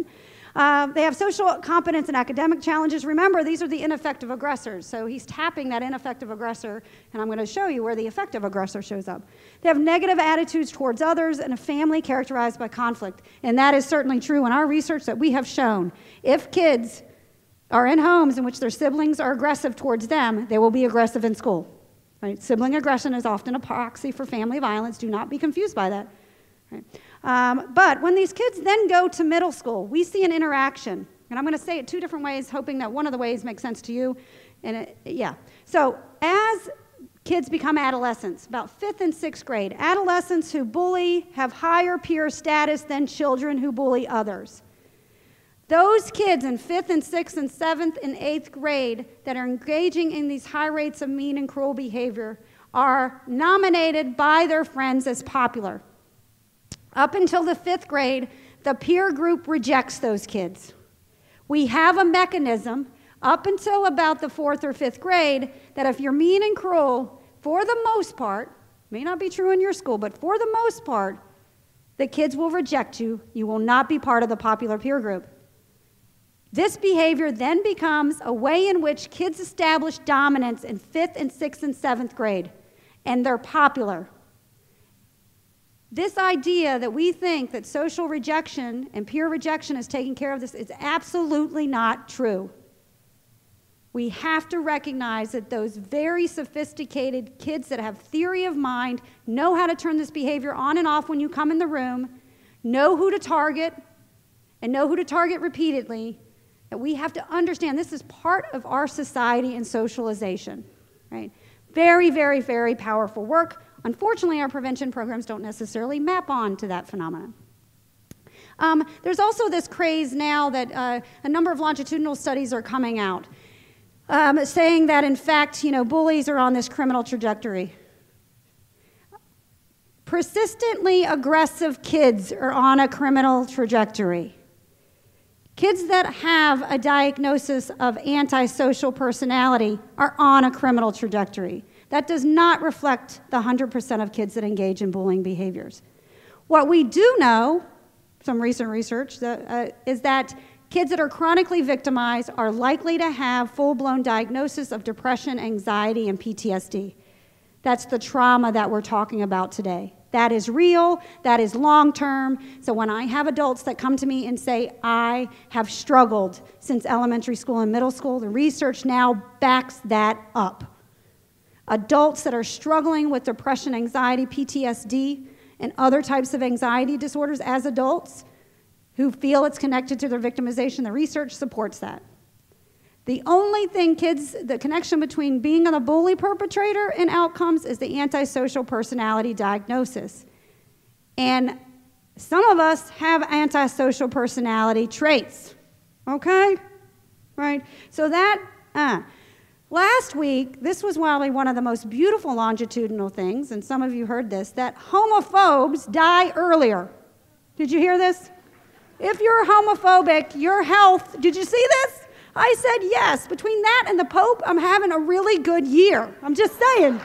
Uh, they have social competence and academic challenges. Remember, these are the ineffective aggressors. So he's tapping that ineffective aggressor, and I'm going to show you where the effective aggressor shows up. They have negative attitudes towards others and a family characterized by conflict. And that is certainly true in our research that we have shown. If kids are in homes in which their siblings are aggressive towards them, they will be aggressive in school. Right? Sibling aggression is often a proxy for family violence. Do not be confused by that. Right? Um, but when these kids then go to middle school, we see an interaction. And I'm going to say it two different ways, hoping that one of the ways makes sense to you. And it, yeah. So as kids become adolescents, about fifth and sixth grade, adolescents who bully have higher peer status than children who bully others. Those kids in fifth and sixth and seventh and eighth grade that are engaging in these high rates of mean and cruel behavior are nominated by their friends as popular. Up until the fifth grade, the peer group rejects those kids. We have a mechanism up until about the fourth or fifth grade that if you're mean and cruel, for the most part, may not be true in your school, but for the most part, the kids will reject you. You will not be part of the popular peer group. This behavior then becomes a way in which kids establish dominance in fifth and sixth and seventh grade, and they're popular. This idea that we think that social rejection and peer rejection is taking care of this is absolutely not true. We have to recognize that those very sophisticated kids that have theory of mind know how to turn this behavior on and off when you come in the room, know who to target, and know who to target repeatedly, that we have to understand this is part of our society and socialization, right? Very, very, very powerful work. Unfortunately, our prevention programs don't necessarily map on to that phenomenon. Um, there's also this craze now that uh, a number of longitudinal studies are coming out um, saying that, in fact, you know, bullies are on this criminal trajectory. Persistently aggressive kids are on a criminal trajectory. Kids that have a diagnosis of antisocial personality are on a criminal trajectory. That does not reflect the one hundred percent of kids that engage in bullying behaviors. What we do know, some recent research, that, uh, is that kids that are chronically victimized are likely to have full-blown diagnosis of depression, anxiety, and P T S D. That's the trauma that we're talking about today. That is real, that is long-term. So when I have adults that come to me and say, I have struggled since elementary school and middle school, the research now backs that up. Adults that are struggling with depression, anxiety, P T S D, and other types of anxiety disorders as adults who feel it's connected to their victimization, the research supports that. The only thing kids, the connection between being a bully perpetrator and outcomes is the antisocial personality diagnosis. And some of us have antisocial personality traits, okay? Right? So that, uh, last week, this was probably one of the most beautiful longitudinal things, and some of you heard this, that homophobes die earlier. Did you hear this? If you're homophobic, your health, did you see this? I said yes. Between that and the Pope, I'm having a really good year. I'm just saying.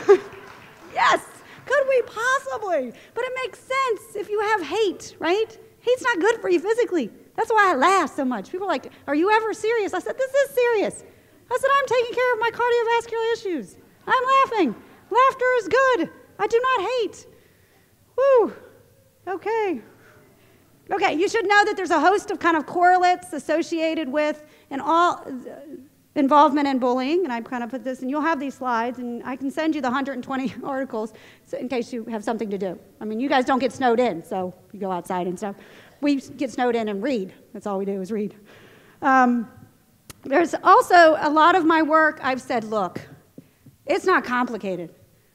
Yes, could we possibly? But it makes sense if you have hate, right? Hate's not good for you physically. That's why I laugh so much. People are like, are you ever serious? I said, this is serious. I said, I'm taking care of my cardiovascular issues. I'm laughing. Laughter is good. I do not hate. Woo. Okay. Okay, you should know that there's a host of kind of correlates associated with and all involvement in bullying, and I kind of put this, and you'll have these slides, and I can send you the one hundred twenty articles so in case you have something to do. I mean, you guys don't get snowed in, so you go outside and stuff. We get snowed in and read. That's all we do is read. Um, there's also a lot of my work, I've said, look, it's not complicated.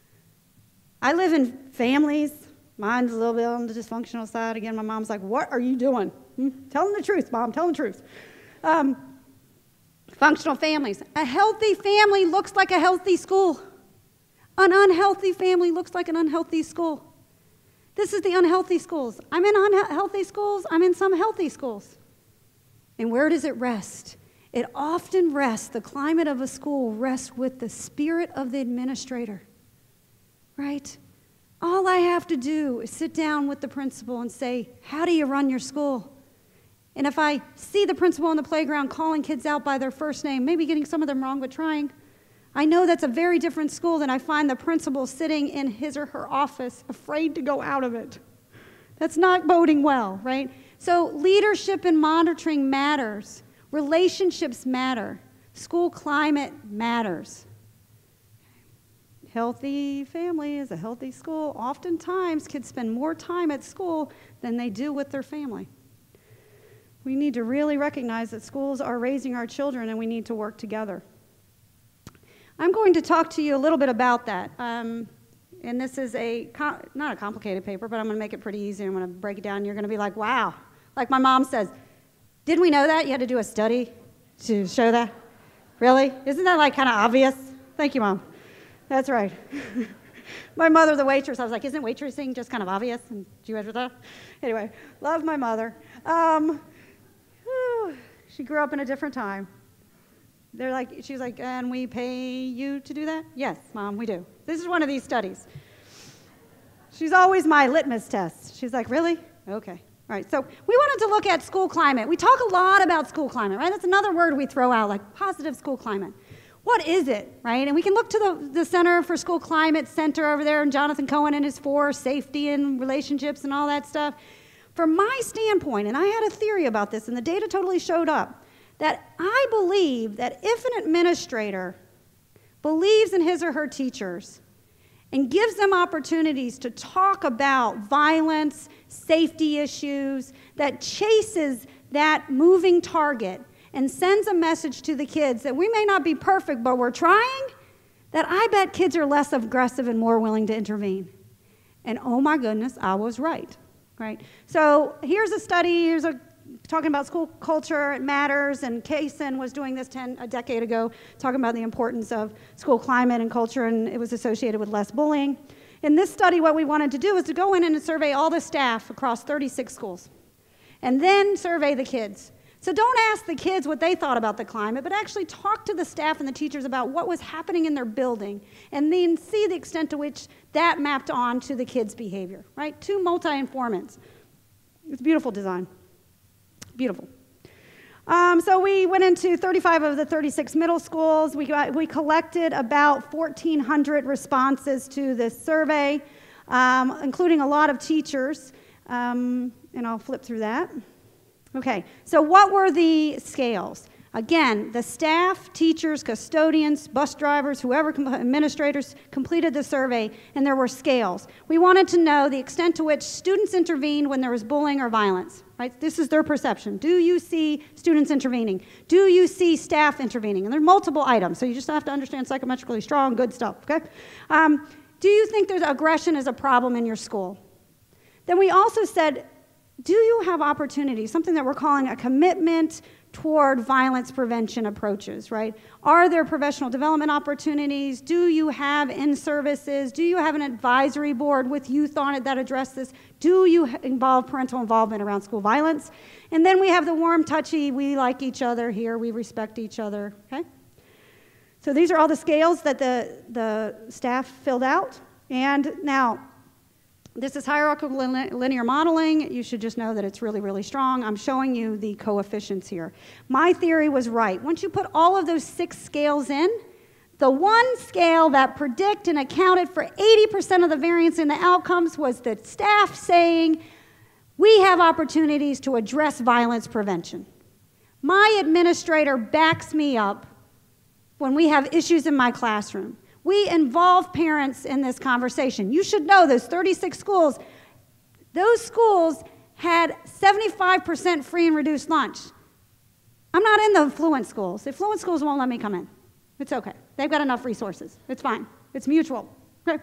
I live in families. Mine's a little bit on the dysfunctional side. Again, my mom's like, what are you doing? Hmm? Tell them the truth, Mom, tell them the truth. Um, functional families. A healthy family looks like a healthy school. An unhealthy family looks like an unhealthy school. This is the unhealthy schools. I'm in unhealthy schools. I'm in some healthy schools. And where does it rest? It often rests, the climate of a school rests with the spirit of the administrator, right? All I have to do is sit down with the principal and say, how do you run your school? And if I see the principal on the playground calling kids out by their first name, maybe getting some of them wrong, but trying, I know that's a very different school than I find the principal sitting in his or her office afraid to go out of it. That's not boding well, right? So leadership and monitoring matters. Relationships matter. School climate matters. Healthy family is a healthy school. Oftentimes, kids spend more time at school than they do with their family. We need to really recognize that schools are raising our children and we need to work together. I'm going to talk to you a little bit about that. Um, and this is a, not a complicated paper, but I'm going to make it pretty easy. I'm going to break it down. You're going to be like, wow. Like my mom says, didn't we know that? You had to do a study to show that? Really? Isn't that like kind of obvious? Thank you, Mom. That's right. My mother, the waitress, I was like, isn't waitressing just kind of obvious? And did you ever that? Anyway, love my mother. Um, whew, she grew up in a different time. They're like, she's like, and we pay you to do that? Yes, Mom, we do. This is one of these studies. She's always my litmus test. She's like, really? Okay. All right, so we wanted to look at school climate. We talk a lot about school climate, right? That's another word we throw out, like positive school climate. What is it, right? And we can look to the, the Center for School Climate Center over there, and Jonathan Cohen and his four, safety and relationships and all that stuff. From my standpoint, and I had a theory about this, and the data totally showed up, that I believe that if an administrator believes in his or her teachers and gives them opportunities to talk about violence, safety issues, that chases that moving target and sends a message to the kids that we may not be perfect, but we're trying, that I bet kids are less aggressive and more willing to intervene. And oh my goodness, I was right, right? So here's a study, here's a talking about school culture, it matters, and Kaysen was doing this ten, a decade ago, talking about the importance of school climate and culture, and it was associated with less bullying. In this study, what we wanted to do is to go in and survey all the staff across thirty-six schools, and then survey the kids. So don't ask the kids what they thought about the climate, but actually talk to the staff and the teachers about what was happening in their building, and then see the extent to which that mapped on to the kids' behavior, right? Two multi-informants. It's a beautiful design. Beautiful. Um, so we went into thirty-five of the thirty-six middle schools. We, got, we collected about fourteen hundred responses to this survey, um, including a lot of teachers. Um, and I'll flip through that. Okay, so what were the scales? Again, the staff, teachers, custodians, bus drivers, whoever, administrators completed the survey, and there were scales. We wanted to know the extent to which students intervened when there was bullying or violence, right? This is their perception. Do you see students intervening? Do you see staff intervening? And there are multiple items, so you just have to understand psychometrically strong, good stuff, okay? Um, do you think there's aggression is a problem in your school? Then we also said, do you have opportunities, something that we're calling a commitment toward violence prevention approaches, right? Are there professional development opportunities? Do you have in-services? Do you have an advisory board with youth on it that address this? Do you involve parental involvement around school violence? And then we have the warm, touchy, we like each other here, we respect each other, okay? So these are all the scales that the, the staff filled out. And now, this is hierarchical linear modeling. You should just know that it's really, really strong. I'm showing you the coefficients here. My theory was right. Once you put all of those six scales in, the one scale that predicted and accounted for eighty percent of the variance in the outcomes was the staff saying, we have opportunities to address violence prevention. My administrator backs me up when we have issues in my classroom. We involve parents in this conversation. You should know those thirty-six schools, those schools had seventy-five percent free and reduced lunch. I'm not in the affluent schools. The affluent schools won't let me come in. It's okay. They've got enough resources. It's fine. It's mutual. Okay?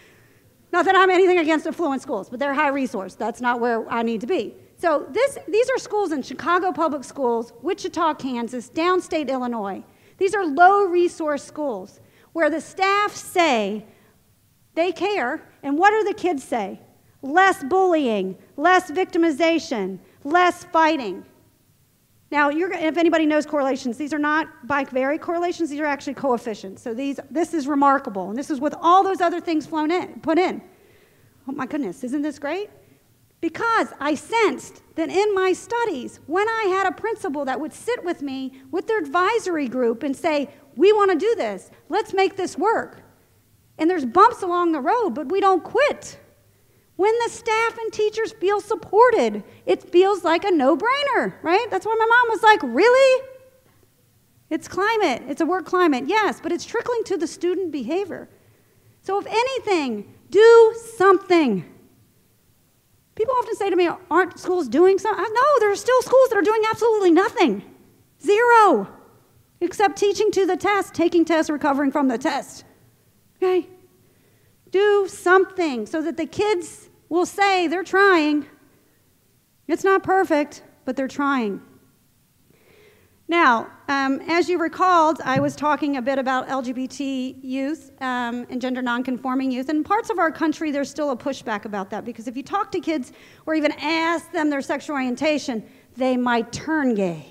Not that I'm anything against affluent schools, but they're high resource. That's not where I need to be. So this, these are schools in Chicago Public Schools, Wichita, Kansas, downstate Illinois. These are low resource schools, where the staff say they care, and what do the kids say? Less bullying, less victimization, less fighting. Now, you're, if anybody knows correlations, these are not bivariate correlations, these are actually coefficients. So these, this is remarkable, and this is with all those other things flown in, put in. Oh my goodness, isn't this great? Because I sensed that in my studies, when I had a principal that would sit with me with their advisory group and say, we want to do this, let's make this work. And there's bumps along the road, but we don't quit. When the staff and teachers feel supported, it feels like a no-brainer, right? That's why my mom was like, really? It's climate, it's a work climate, yes, but it's trickling to the student behavior. So if anything, do something. People often say to me, aren't schools doing something? No, there are still schools that are doing absolutely nothing. Zero. Except teaching to the test, taking tests, recovering from the test. Okay? Do something so that the kids will say they're trying. It's not perfect, but they're trying. Now, um, as you recalled, I was talking a bit about L G B T youth um, and gender nonconforming youth. And in parts of our country, there's still a pushback about that, because if you talk to kids or even ask them their sexual orientation, they might turn gay.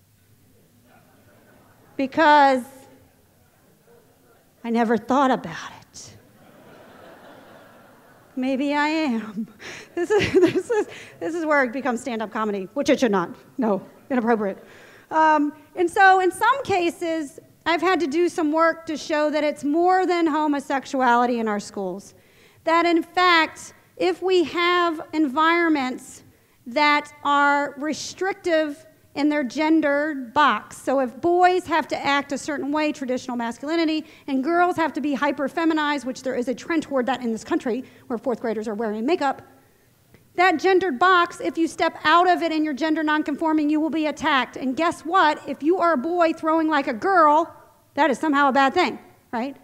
Because I never thought about it. Maybe I am. This is, this is, this is where it becomes stand-up comedy, which it should not. No, inappropriate. Um, and so in some cases, I've had to do some work to show that it's more than homosexuality in our schools. That in fact, if we have environments that are restrictive in their gender box, so if boys have to act a certain way, traditional masculinity, and girls have to be hyper-feminized, which there is a trend toward that in this country, where fourth graders are wearing makeup, that gendered box, if you step out of it and you're gender nonconforming, you will be attacked. And guess what? If you are a boy throwing like a girl, that is somehow a bad thing, right?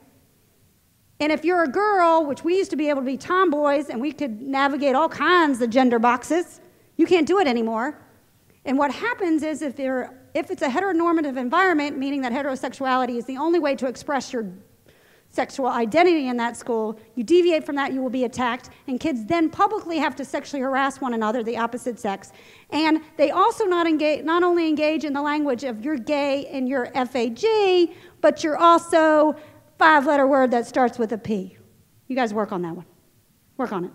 And if you're a girl, which we used to be able to be tomboys, and we could navigate all kinds of gender boxes, you can't do it anymore. And what happens is if, you're, if it's a heteronormative environment, meaning that heterosexuality is the only way to express your sexual identity in that school, you deviate from that, you will be attacked, and kids then publicly have to sexually harass one another, the opposite sex. And they also not, engage, not only engage in the language of you're gay and you're F A G, but you're also five-letter word that starts with a P. You guys work on that one. Work on it.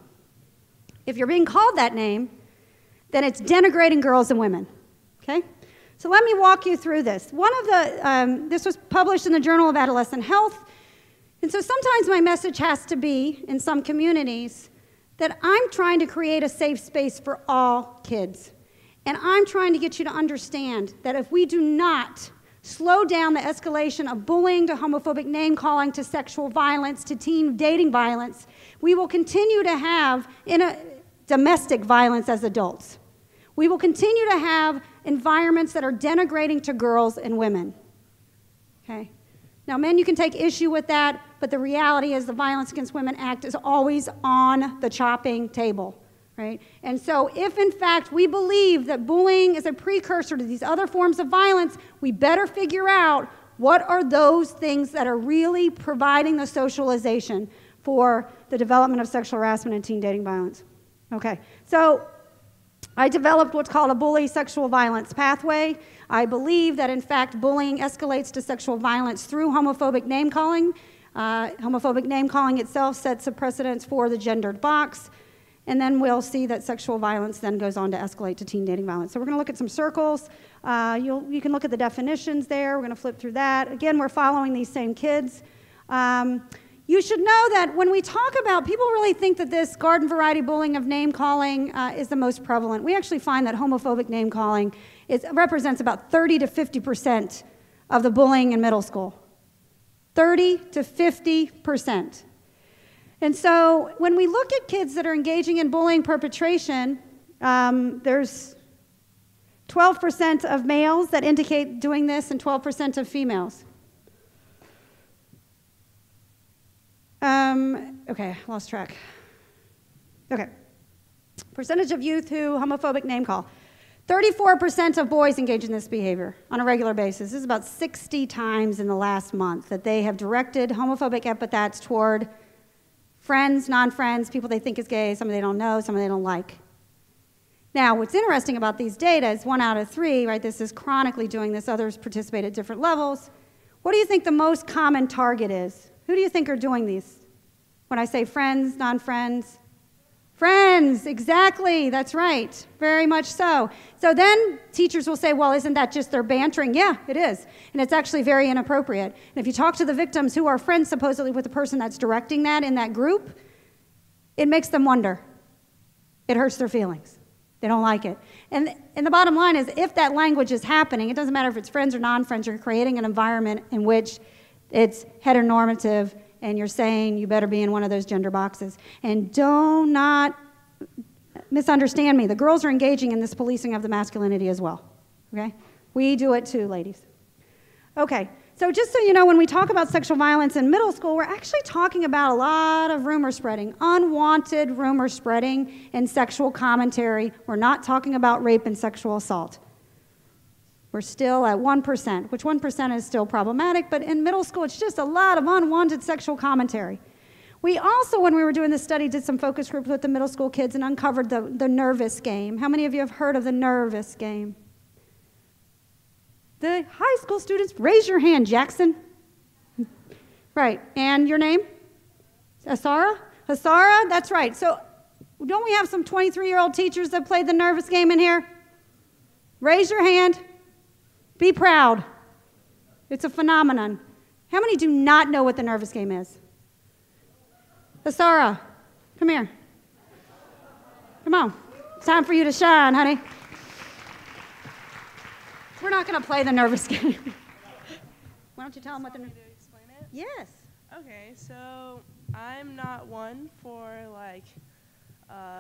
If you're being called that name, then it's denigrating girls and women, okay? So let me walk you through this. One of the, um, this was published in the Journal of Adolescent Health. And so sometimes my message has to be, in some communities, that I'm trying to create a safe space for all kids. And I'm trying to get you to understand that if we do not slow down the escalation of bullying to homophobic name-calling to sexual violence to teen dating violence, we will continue to have in a, domestic violence as adults. We will continue to have environments that are denigrating to girls and women. Okay? Now, men, you can take issue with that, but the reality is the Violence Against Women Act is always on the chopping table, right? And so if, in fact, we believe that bullying is a precursor to these other forms of violence, we better figure out what are those things that are really providing the socialization for the development of sexual harassment and teen dating violence. Okay, so I developed what's called a bully sexual violence pathway. I believe that, in fact, bullying escalates to sexual violence through homophobic name-calling. Uh, homophobic name-calling itself sets a precedence for the gendered box, and then we'll see that sexual violence then goes on to escalate to teen dating violence. So we're going to look at some circles. Uh, you'll, you can look at the definitions there. We're going to flip through that. Again, we're following these same kids. Um, You should know that when we talk about, people really think that this garden variety bullying of name-calling uh, is the most prevalent. We actually find that homophobic name-calling is, represents about thirty to fifty percent of the bullying in middle school. thirty to fifty percent. And so when we look at kids that are engaging in bullying perpetration, um, there's twelve percent of males that indicate doing this and twelve percent of females. Um, okay, lost track. Okay. Percentage of youth who homophobic name call. thirty-four percent of boys engage in this behavior on a regular basis. This is about sixty times in the last month that they have directed homophobic epithets toward friends, non-friends, people they think is gay, some they don't know, some they don't like. Now, what's interesting about these data is one out of three, right, this is chronically doing this, others participate at different levels. What do you think the most common target is? Who do you think are doing these? When I say friends, non-friends, Friends, exactly, that's right, very much so. So then teachers will say, well, isn't that just their bantering? Yeah, it is, and it's actually very inappropriate. And if you talk to the victims who are friends supposedly with the person that's directing that in that group, it makes them wonder. It hurts their feelings. They don't like it. And, and the bottom line is, if that language is happening, it doesn't matter if it's friends or non-friends, you're creating an environment in which it's heteronormative, and you're saying you better be in one of those gender boxes. And do not misunderstand me. The girls are engaging in this policing of the masculinity as well, okay? We do it too, ladies. Okay, so just so you know, when we talk about sexual violence in middle school, we're actually talking about a lot of rumor spreading, unwanted rumor spreading and sexual commentary. We're not talking about rape and sexual assault. We're still at one percent, which one percent is still problematic, but in middle school, it's just a lot of unwanted sexual commentary. We also, when we were doing this study, did some focus groups with the middle school kids and uncovered the, the nervous game. How many of you have heard of the nervous game? The high school students, raise your hand, Jackson. Right, and your name? Asara? Asara, that's right. So don't we have some twenty-three-year-old teachers that played the nervous game in here? Raise your hand. Be proud. It's a phenomenon. How many do not know what the nervous game is? Asara, come here. Come on. It's time for you to shine, honey. We're not going to play the nervous game. Why don't you tell them what the nervous game is? Explain it? Yes. Okay, so I'm not one for like, uh,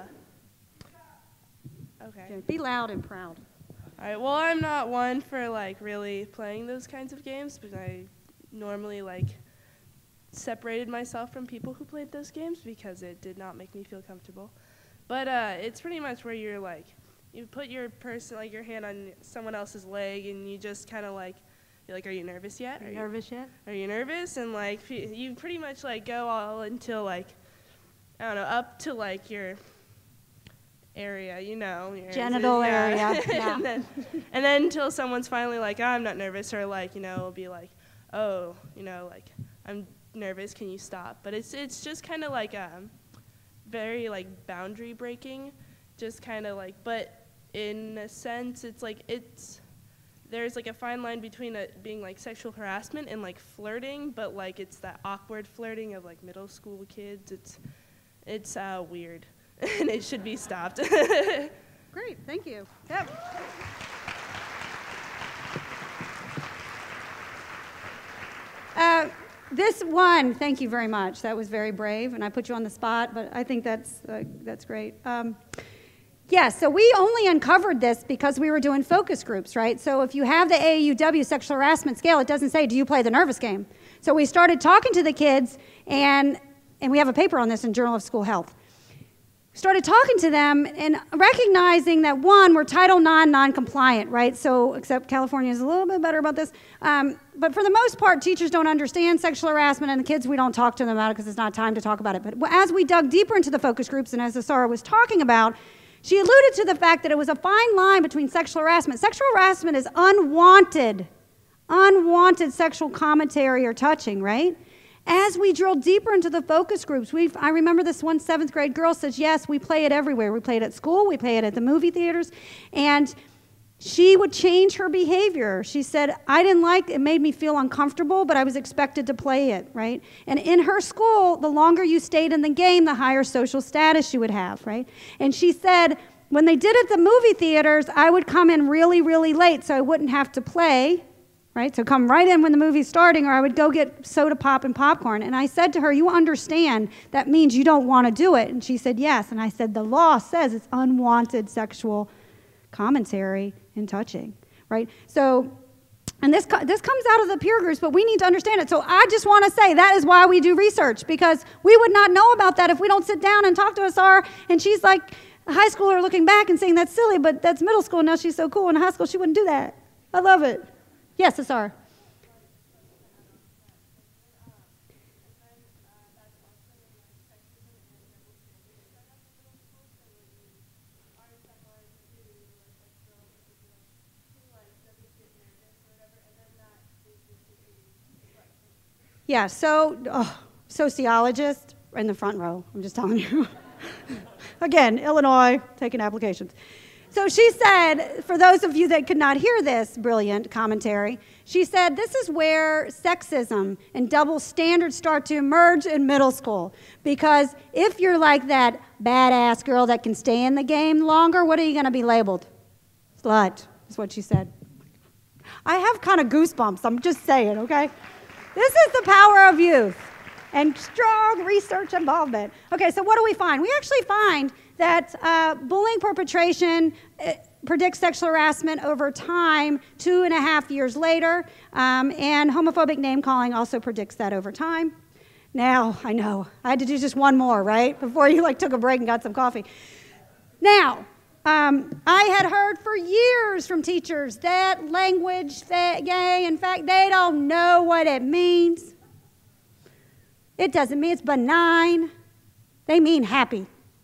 okay. Be loud and proud. All right, well, I'm not one for like really playing those kinds of games, because I normally like separated myself from people who played those games because it did not make me feel comfortable. But uh, it's pretty much where you're like, you put your person, like your hand on someone else's leg, and you just kind of like, you're like, are you nervous yet? Are you nervous yet? Are you nervous? And like, you pretty much like go all until like, I don't know, up to like your area, you know. Your Genital yeah. area, yeah. and, then, and then until someone's finally like, oh, I'm not nervous, or like, you know, it'll be like, oh, you know, like, I'm nervous, can you stop? But it's it's just kind of like um, very like boundary breaking, just kind of like, but in a sense, it's like, it's, there's like a fine line between it being like sexual harassment and like flirting, but like it's that awkward flirting of like middle school kids. It's, it's uh, weird. And it should be stopped. Great, thank you. Yep. Uh, this one, thank you very much. That was very brave, and I put you on the spot, but I think that's uh, that's great. Um, yeah, so we only uncovered this because we were doing focus groups, right? So if you have the A A U W sexual harassment scale, it doesn't say, do you play the nervous game? So we started talking to the kids, and and we have a paper on this in Journal of School Health. Started talking to them and recognizing that, one, we're Title nine non-compliant, right? So, except California is a little bit better about this. Um, but for the most part, teachers don't understand sexual harassment, and the kids, we don't talk to them about it because it's not time to talk about it. But as we dug deeper into the focus groups, and as Asara was talking about, she alluded to the fact that it was a fine line between sexual harassment. Sexual harassment is unwanted, unwanted sexual commentary or touching, right? As we drill deeper into the focus groups, we've, I remember this one seventh grade girl says, yes, we play it everywhere. We play it at school, we play it at the movie theaters, and she would change her behavior. She said, I didn't like it, it made me feel uncomfortable, but I was expected to play it, right? And in her school, the longer you stayed in the game, the higher social status you would have, right? And she said, when they did it at the movie theaters, I would come in really, really late so I wouldn't have to play, right? So come right in when the movie's starting, or I would go get soda pop and popcorn. And I said to her, you understand that means you don't want to do it. And she said, yes. And I said, the law says it's unwanted sexual commentary and touching, right? So, and this, this comes out of the peer groups, but we need to understand it. So I just want to say that is why we do research, because we would not know about that if we don't sit down and talk to Asara. And she's like a high schooler looking back and saying, that's silly, but that's middle school. Now she's so cool. In high school, she wouldn't do that. I love it. Yes, Asara. Yeah, so, oh, sociologist in the front row, I'm just telling you. Again, Illinois, taking applications. So she said, for those of you that could not hear this brilliant commentary, she said, this is where sexism and double standards start to emerge in middle school. Because if you're like that badass girl that can stay in the game longer, what are you going to be labeled? Slut, is what she said. I have kind of goosebumps, I'm just saying, okay? This is the power of youth and strong research involvement. Okay, so what do we find? We actually find that uh, bullying perpetration uh, predicts sexual harassment over time, two and a half years later, um, and homophobic name-calling also predicts that over time. Now, I know, I had to do just one more, right, before you like took a break and got some coffee. Now, um, I had heard for years from teachers that language, that gay, in fact, they don't know what it means. It doesn't mean it's benign. They mean happy.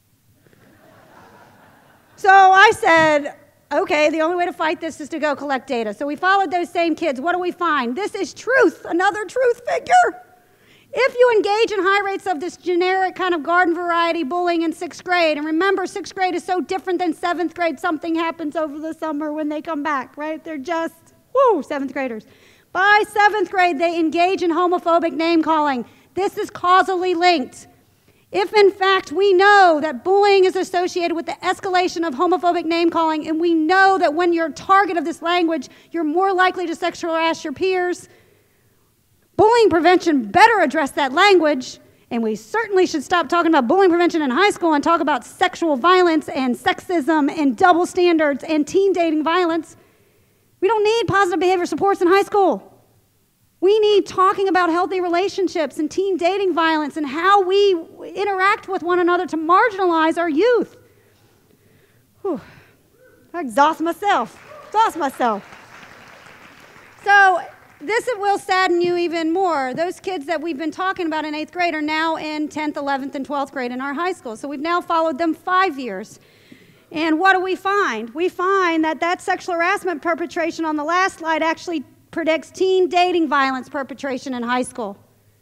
So I said, okay, the only way to fight this is to go collect data. So we followed those same kids. What do we find? This is truth, another truth figure. If you engage in high rates of this generic kind of garden variety bullying in sixth grade, and remember, sixth grade is so different than seventh grade, something happens over the summer when they come back, right? They're just, woo, seventh graders. By seventh grade, they engage in homophobic name calling. This is causally linked. If, in fact, we know that bullying is associated with the escalation of homophobic name-calling, and we know that when you're a target of this language, you're more likely to sexually harass your peers, bullying prevention better address that language, and we certainly should stop talking about bullying prevention in high school and talk about sexual violence and sexism and double standards and teen dating violence. We don't need positive behavior supports in high school. We need talking about healthy relationships and teen dating violence and how we interact with one another to marginalize our youth. Whew. I exhaust myself, exhaust myself. So this will sadden you even more. Those kids that we've been talking about in eighth grade are now in tenth, eleventh, and twelfth grade in our high school. So we've now followed them five years. And what do we find? We find that that sexual harassment perpetration on the last slide actually predicts teen dating violence perpetration in high school.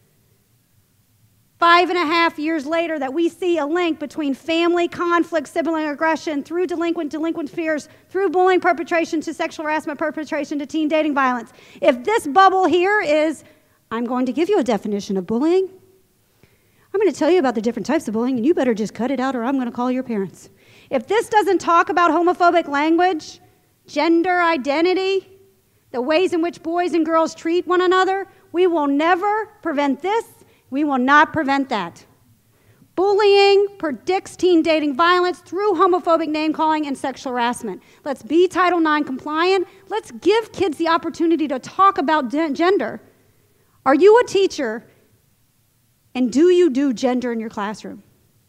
Five and a half years later that we see a link between family conflict, sibling aggression, through delinquent, delinquent fears, through bullying perpetration to sexual harassment perpetration to teen dating violence. If this bubble here is, I'm going to give you a definition of bullying, I'm going to tell you about the different types of bullying, and you better just cut it out or I'm going to call your parents. If this doesn't talk about homophobic language, gender identity, the ways in which boys and girls treat one another, we will never prevent this. We will not prevent that. Bullying predicts teen dating violence through homophobic name-calling and sexual harassment. Let's be Title nine compliant. Let's give kids the opportunity to talk about gender. Are you a teacher, and do you do gender in your classroom?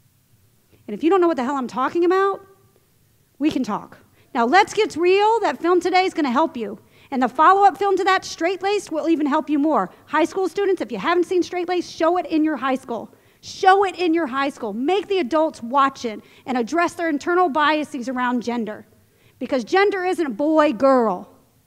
And if you don't know what the hell I'm talking about, we can talk. Now, Let's Get Real, that film today is going to help you. And the follow-up film to that, Straight Laced, will even help you more. High school students, if you haven't seen Straight Laced, show it in your high school. Show it in your high school. Make the adults watch it and address their internal biases around gender. Because gender isn't boy, girl.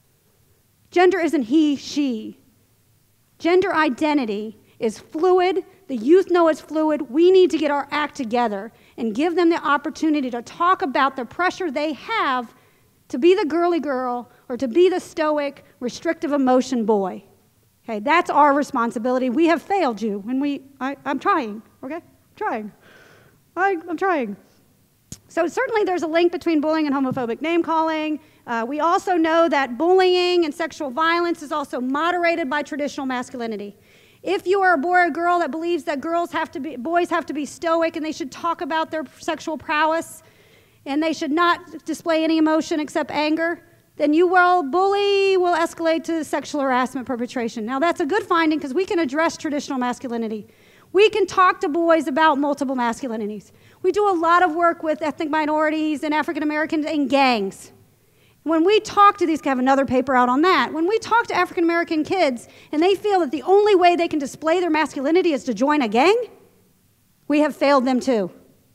Gender isn't he, she. Gender identity is fluid. The youth know it's fluid. We need to get our act together and give them the opportunity to talk about the pressure they have to be the girly girl or to be the stoic, restrictive emotion boy. Okay, that's our responsibility. We have failed you, and we, I, I'm trying, okay? I'm trying. I, I'm trying. So certainly there's a link between bullying and homophobic name-calling. Uh, we also know that bullying and sexual violence is also moderated by traditional masculinity. If you are a boy or girl that believes that girls have to be, boys have to be stoic and they should talk about their sexual prowess and they should not display any emotion except anger, then you will, bully will escalate to sexual harassment perpetration. Now that's a good finding because we can address traditional masculinity. We can talk to boys about multiple masculinities. We do a lot of work with ethnic minorities and African Americans in gangs. When we talk to these, I have another paper out on that. When we talk to African American kids and they feel that the only way they can display their masculinity is to join a gang, we have failed them too.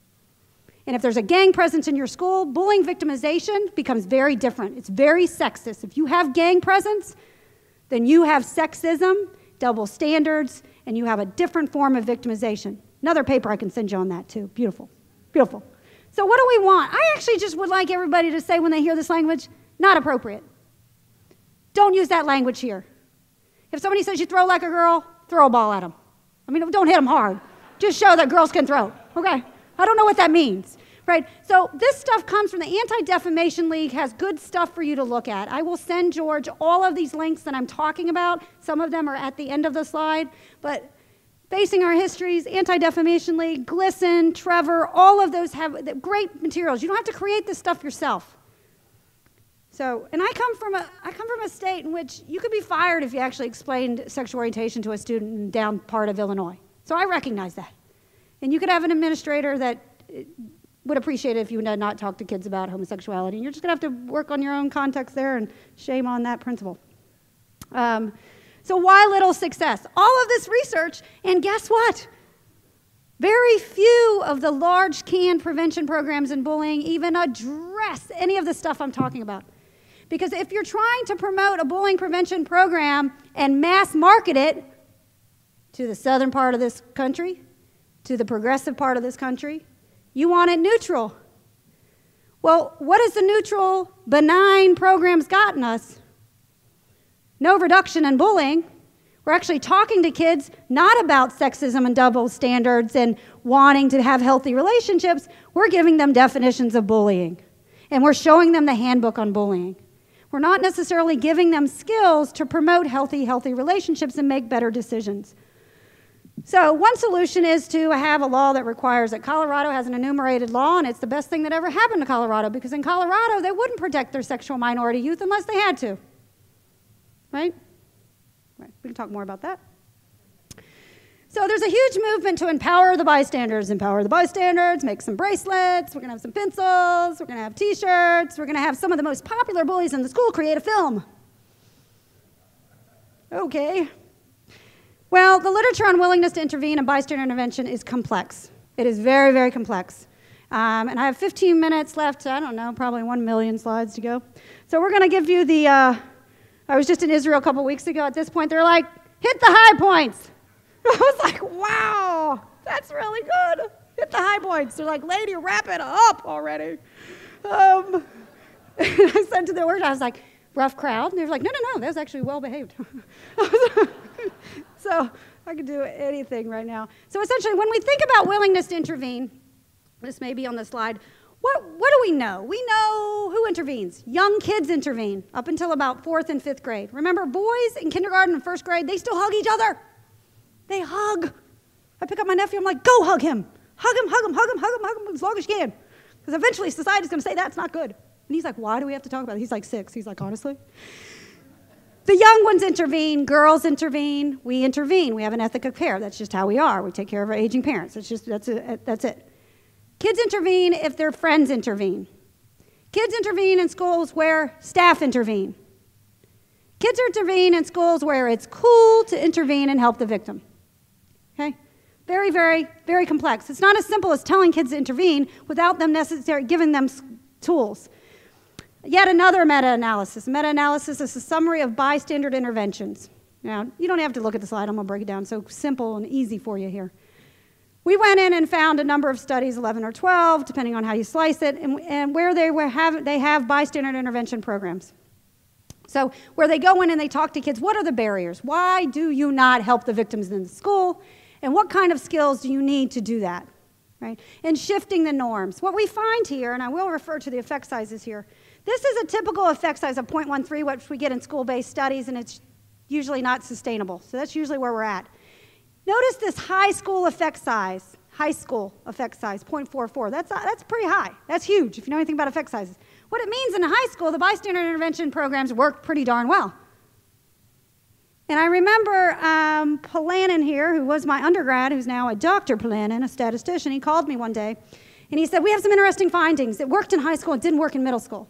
And if there's a gang presence in your school, bullying victimization becomes very different. It's very sexist. If you have gang presence, then you have sexism, double standards, and you have a different form of victimization. Another paper I can send you on that too. Beautiful, beautiful. So what do we want? I actually just would like everybody to say when they hear this language, not appropriate. Don't use that language here. If somebody says you throw like a girl, throw a ball at them. I mean, don't hit them hard. Just show that girls can throw, okay? I don't know what that means, right? So this stuff comes from the Anti-Defamation League, has good stuff for you to look at. I will send George all of these links that I'm talking about. Some of them are at the end of the slide, but Facing Our Histories, Anti-Defamation League, Glisten, Trevor, all of those have great materials. You don't have to create this stuff yourself. So, and I come from a, I come from a state in which you could be fired if you actually explained sexual orientation to a student in down part of Illinois. So I recognize that. And you could have an administrator that would appreciate it if you would not talk to kids about homosexuality. And you're just going to have to work on your own context there, and shame on that principle. Um, so why little success? All of this research, and guess what? Very few of the large canned prevention programs in bullying even address any of the stuff I'm talking about. Because if you're trying to promote a bullying prevention program and mass market it to the southern part of this country, to the progressive part of this country, you want it neutral. Well, what has the neutral, benign programs gotten us? No reduction in bullying. We're actually talking to kids not about sexism and double standards and wanting to have healthy relationships. We're giving them definitions of bullying. And we're showing them the handbook on bullying. We're not necessarily giving them skills to promote healthy, healthy relationships and make better decisions. So one solution is to have a law that requires that Colorado has an enumerated law, and it's the best thing that ever happened to Colorado, because in Colorado, they wouldn't protect their sexual minority youth unless they had to. Right? Right. We can talk more about that. So there's a huge movement to empower the bystanders. Empower the bystanders, make some bracelets, we're going to have some pencils, we're going to have t-shirts, we're going to have some of the most popular bullies in the school create a film. Okay. Well, the literature on willingness to intervene and bystander intervention is complex. It is very, very complex. Um, and I have fifteen minutes left, I don't know, probably one million slides to go. So we're going to give you the, uh, I was just in Israel a couple weeks ago. At this point, they're like, hit the high points. I was like, wow, that's really good. Hit the high points. They're like, lady, wrap it up already. Um, I said to the workshop, I was like, rough crowd? And they were like, no, no, no, that was actually well behaved. So I could do anything right now. So essentially, when we think about willingness to intervene, this may be on the slide, what, what do we know? We know who intervenes. Young kids intervene up until about fourth and fifth grade. Remember, boys in kindergarten and first grade, they still hug each other. They hug. I pick up my nephew, I'm like, go hug him. Hug him, hug him, hug him, hug him, hug him as long as you can. Because eventually society's going to say that's not good. And he's like, why do we have to talk about it? He's like six. He's like, honestly? The young ones intervene. Girls intervene. We intervene. We have an ethic of care. That's just how we are. We take care of our aging parents. It's just, that's it. That's it. Kids intervene if their friends intervene. Kids intervene in schools where staff intervene. Kids intervene in schools where it's cool to intervene and help the victim. Okay? Very, very, very complex. It's not as simple as telling kids to intervene without them necessarily giving them tools. Yet another meta-analysis. Meta-analysis is a summary of bystander interventions. Now, you don't have to look at the slide. I'm going to break it down so simple and easy for you here. We went in and found a number of studies, eleven or twelve, depending on how you slice it, and, and where they, were have, they have bystander intervention programs. So where they go in and they talk to kids, what are the barriers? Why do you not help the victims in the school? And what kind of skills do you need to do that? Right? And shifting the norms. What we find here, and I will refer to the effect sizes here, this is a typical effect size of zero point one three, which we get in school-based studies, and it's usually not sustainable. So that's usually where we're at. Notice this high school effect size, high school effect size, zero point four four. That's, that's pretty high. That's huge if you know anything about effect sizes. What it means in high school, the bystander intervention programs work pretty darn well. And I remember um, Polanin here, who was my undergrad, who's now a Doctor Polanin, a statistician, he called me one day, and he said, we have some interesting findings. It worked in high school, it didn't work in middle school.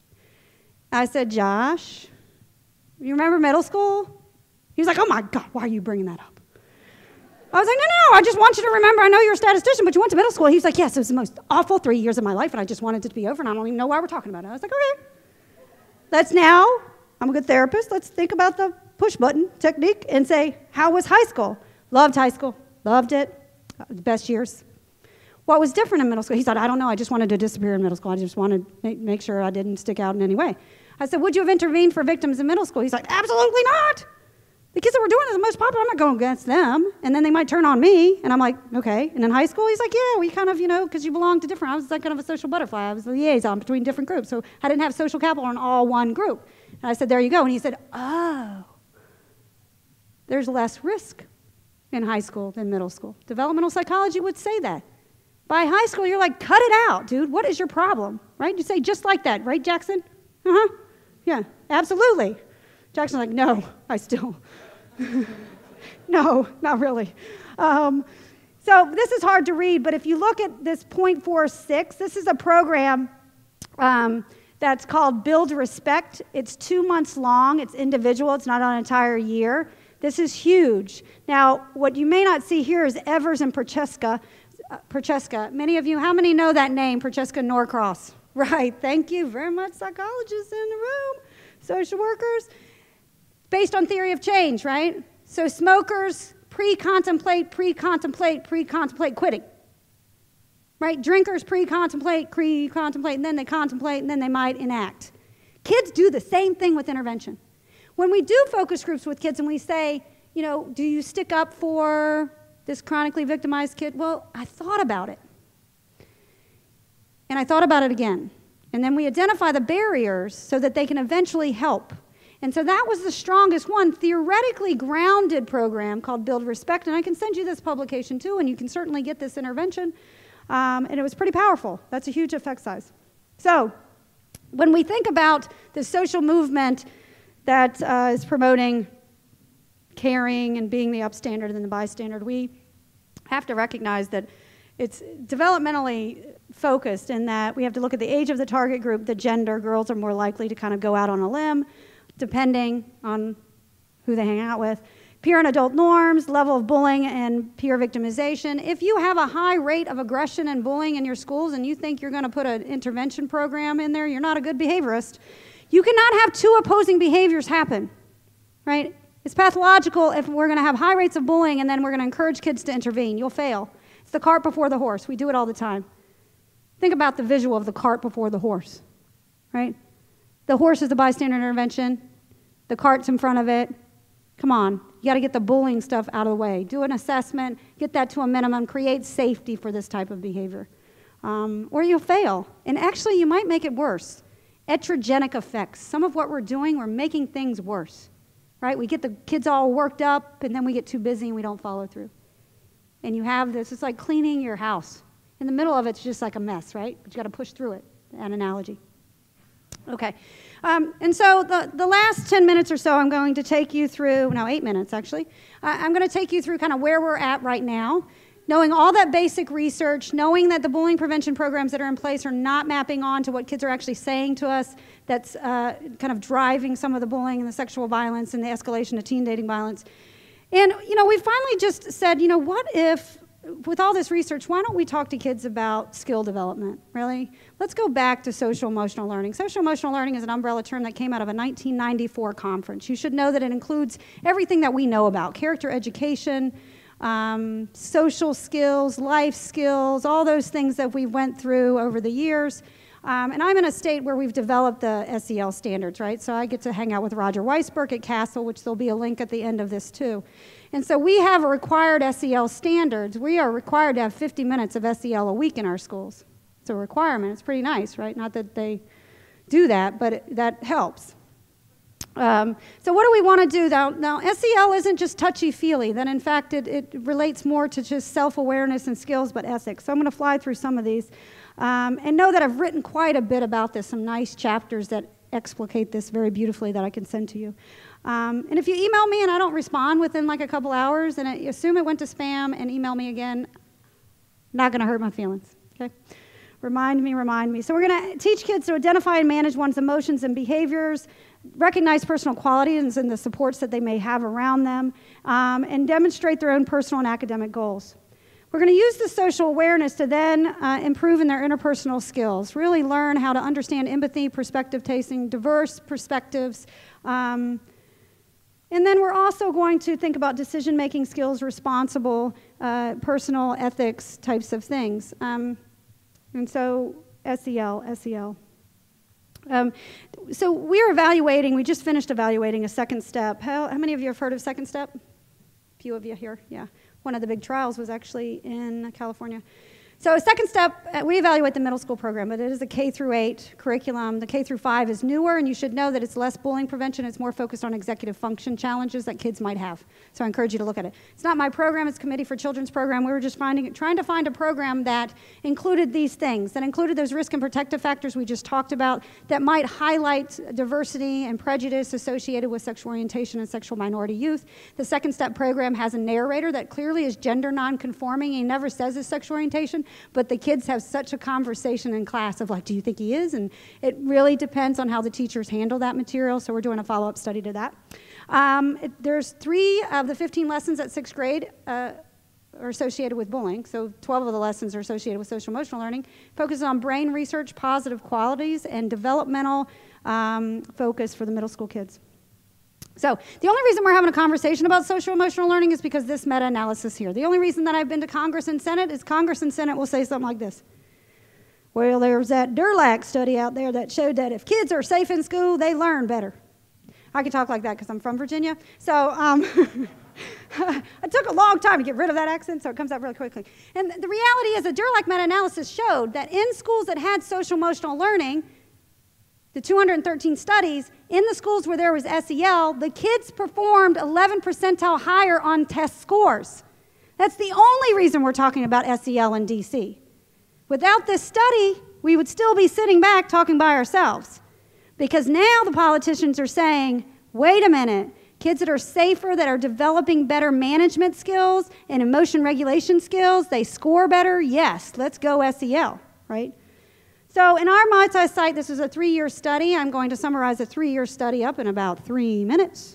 I said, Josh, you remember middle school? He was like, oh my God, why are you bringing that up? I was like, no, no, I just want you to remember, I know you're a statistician, but you went to middle school. He was like, yes, it was the most awful three years of my life, and I just wanted it to be over, and I don't even know why we're talking about it. I was like, okay. Let's now, I'm a good therapist, let's think about the push button technique and say, how was high school? Loved high school, loved it, the best years. What was different in middle school? He said, I don't know, I just wanted to disappear in middle school. I just wanted to make, make sure I didn't stick out in any way. I said, would you have intervened for victims in middle school? He's like, absolutely not. The kids that were doing it the most popular, I'm not going against them. And then they might turn on me, and I'm like, okay. And in high school, he's like, yeah, we kind of, you know, because you belong to different, I was like kind of a social butterfly. I was the liaison between different groups. So I didn't have social capital in all one group. And I said, there you go. And he said, oh, there's less risk in high school than middle school. Developmental psychology would say that. By high school, you're like, cut it out, dude. What is your problem? Right? You say just like that, right, Jackson? Uh-huh. Yeah, absolutely. Jackson's like, no, I still, no, not really. Um, so this is hard to read, but if you look at this point four six, this is a program um, that's called Build Respect. It's two months long. It's individual. It's not an entire year. This is huge. Now, what you may not see here is Evers and Prochaska. Uh, Prochaska. Many of you, how many know that name, Prochaska Norcross? Right, thank you very much, psychologists in the room, social workers. Based on theory of change, right? So smokers pre-contemplate, pre-contemplate, pre-contemplate quitting. Right? Drinkers pre-contemplate, pre-contemplate, and then they contemplate, and then they might enact. Kids do the same thing with intervention. When we do focus groups with kids and we say, you know, do you stick up for this chronically victimized kid? Well, I thought about it. And I thought about it again. And then we identify the barriers so that they can eventually help. And so that was the strongest one, theoretically grounded program called Build Respect. And I can send you this publication too, and you can certainly get this intervention. Um, and it was pretty powerful. That's a huge effect size. So when we think about the social movement that uh, is promoting caring and being the upstander and the bystander, we have to recognize that it's developmentally focused in that we have to look at the age of the target group, the gender. Girls are more likely to kind of go out on a limb, depending on who they hang out with. Peer and adult norms, level of bullying and peer victimization. If you have a high rate of aggression and bullying in your schools and you think you're going to put an intervention program in there, you're not a good behaviorist. You cannot have two opposing behaviors happen, right? It's pathological if we're going to have high rates of bullying and then we're going to encourage kids to intervene. You'll fail. It's the cart before the horse. We do it all the time. Think about the visual of the cart before the horse, right? The horse is the bystander intervention. The cart's in front of it. Come on. You got to get the bullying stuff out of the way. Do an assessment. Get that to a minimum. Create safety for this type of behavior. Um, or you'll fail. And actually, you might make it worse. Etrogenic effects. Some of what we're doing, we're making things worse, right? We get the kids all worked up, and then we get too busy and we don't follow through. And you have this. It's like cleaning your house. In the middle of it's just like a mess, right? But you got to push through it. That analogy. Okay, um, and so the, the last ten minutes or so I'm going to take you through, no, eight minutes actually, uh, I'm going to take you through kind of where we're at right now, knowing all that basic research, knowing that the bullying prevention programs that are in place are not mapping on to what kids are actually saying to us, that's uh, kind of driving some of the bullying and the sexual violence and the escalation of teen dating violence. And, you know, we finally just said, you know, what if, with all this research, why don't we talk to kids about skill development, really? Let's go back to social emotional learning. Social emotional learning is an umbrella term that came out of a nineteen ninety-four conference. You should know that it includes everything that we know about, character education, um, social skills, life skills, all those things that we went through over the years. Um, and I'm in a state where we've developed the S E L standards, right? So I get to hang out with Roger Weisberg at Castle, which there'll be a link at the end of this too. And so we have a required S E L standards. We are required to have fifty minutes of S E L a week in our schools. It's a requirement. It's pretty nice, right? Not that they do that, but it, that helps. Um, so what do we want to do now? Now, S E L isn't just touchy-feely. Then, in fact, it, it relates more to just self-awareness and skills, but ethics. So I'm going to fly through some of these. Um, and know that I've written quite a bit about this, some nice chapters that explicate this very beautifully that I can send to you. Um, and if you email me and I don't respond within like a couple hours, and I assume it went to spam and email me again, not going to hurt my feelings, okay? Remind me, remind me. So we're going to teach kids to identify and manage one's emotions and behaviors, recognize personal qualities and the supports that they may have around them, um, and demonstrate their own personal and academic goals. We're going to use the social awareness to then uh, improve in their interpersonal skills, really learn how to understand empathy, perspective tasting, diverse perspectives, um, And then we're also going to think about decision-making skills, responsible, uh, personal ethics types of things. Um, and so S E L, S E L. Um, so we're evaluating, we just finished evaluating a second step. How, how many of you have heard of second step? A few of you here, yeah. One of the big trials was actually in California. So a second step, uh, we evaluate the middle school program, but it is a K through eight curriculum. The K through five is newer, and you should know that it's less bullying prevention. It's more focused on executive function challenges that kids might have. So I encourage you to look at it. It's not my program, it's Committee for Children's program. We were just finding, trying to find a program that included these things, that included those risk and protective factors we just talked about, that might highlight diversity and prejudice associated with sexual orientation and sexual minority youth. The second step program has a narrator that clearly is gender non-conforming. He never says his sexual orientation, but the kids have such a conversation in class of like, do you think he is? And it really depends on how the teachers handle that material, so we're doing a follow-up study to that. Um, it, there's three of the fifteen lessons at sixth grade uh, are associated with bullying, so twelve of the lessons are associated with social emotional learning. Focuses on brain research, positive qualities, and developmental um, focus for the middle school kids. So the only reason we're having a conversation about social emotional learning is because this meta-analysis here. The only reason that I've been to Congress and Senate is Congress and Senate will say something like this. Well, there's that Durlac study out there that showed that if kids are safe in school, they learn better. I can talk like that because I'm from Virginia. So um, it took a long time to get rid of that accent, so it comes out really quickly. And the reality is the Durlac meta-analysis showed that in schools that had social emotional learning, the two hundred thirteen studies, in the schools where there was S E L, the kids performed eleven percentile higher on test scores. That's the only reason we're talking about S E L in D C. Without this study, we would still be sitting back talking by ourselves. Because now the politicians are saying, wait a minute, kids that are safer, that are developing better management skills and emotion regulation skills, they score better, yes, let's go S E L, right? So in our multi-site, this is a three-year study. I'm going to summarize a three-year study up in about three minutes.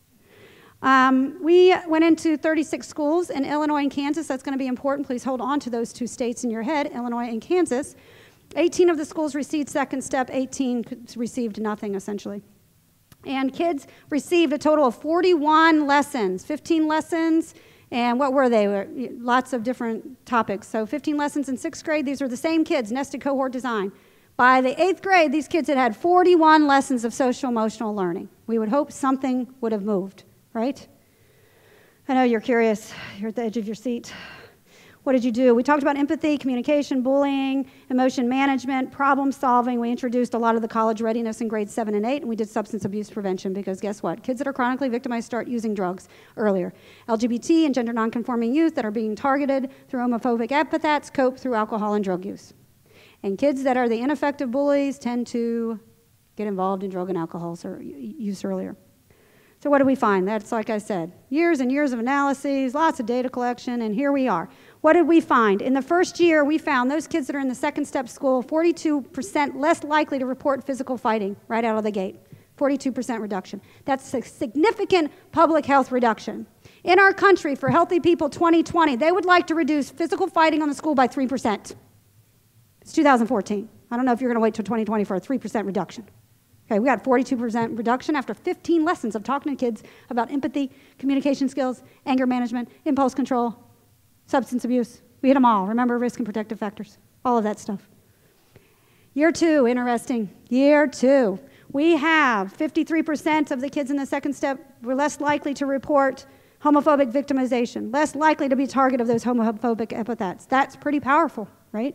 Um, we went into thirty-six schools in Illinois and Kansas. That's going to be important. Please hold on to those two states in your head, Illinois and Kansas. eighteen of the schools received second step, eighteen received nothing, essentially. And kids received a total of forty-one lessons, fifteen lessons. And what were they? Lots of different topics. So fifteen lessons in sixth grade. These were the same kids, nested cohort design. By the eighth grade, these kids had had forty-one lessons of social emotional learning. We would hope something would have moved, right? I know you're curious. You're at the edge of your seat. What did you do? We talked about empathy, communication, bullying, emotion management, problem solving. We introduced a lot of the college readiness in grades seven and eight, and we did substance abuse prevention because guess what? Kids that are chronically victimized start using drugs earlier. L G B T and gender nonconforming youth that are being targeted through homophobic epithets cope through alcohol and drug use. And kids that are the ineffective bullies tend to get involved in drug and alcohol use earlier. So what do we find? That's, like I said, years and years of analyses, lots of data collection, and here we are. What did we find? In the first year, we found those kids that are in the second step school, forty-two percent less likely to report physical fighting right out of the gate. forty-two percent reduction. That's a significant public health reduction. In our country, for Healthy People twenty twenty, they would like to reduce physical fighting on the school by three percent. It's two thousand fourteen. I don't know if you're going to wait till twenty twenty for a three percent reduction. Okay, we got forty-two percent reduction after fifteen lessons of talking to kids about empathy, communication skills, anger management, impulse control, substance abuse. We hit them all. Remember, risk and protective factors, all of that stuff. Year two, interesting. Year two, we have fifty-three percent of the kids in the second step were less likely to report homophobic victimization, less likely to be target of those homophobic epithets. That's pretty powerful, right?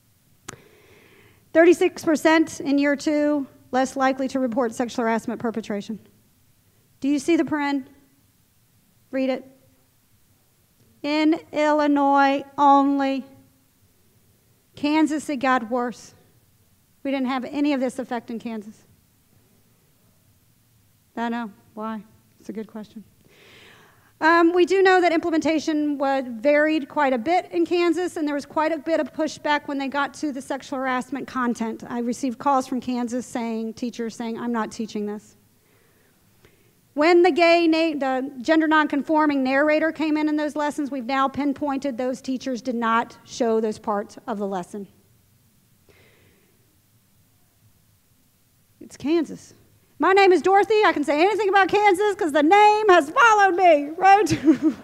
thirty-six percent in year two, less likely to report sexual harassment perpetration. Do you see the paren? Read it. In Illinois only. Kansas, it got worse. We didn't have any of this effect in Kansas. I know. Why? It's a good question. Um, we do know that implementation was varied quite a bit in Kansas, and there was quite a bit of pushback when they got to the sexual harassment content. I received calls from Kansas saying, teachers saying, I'm not teaching this. When the gay, the gender nonconforming narrator came in in those lessons, we've now pinpointed those teachers did not show those parts of the lesson. It's Kansas. My name is Dorothy. I can say anything about Kansas because the name has followed me, right?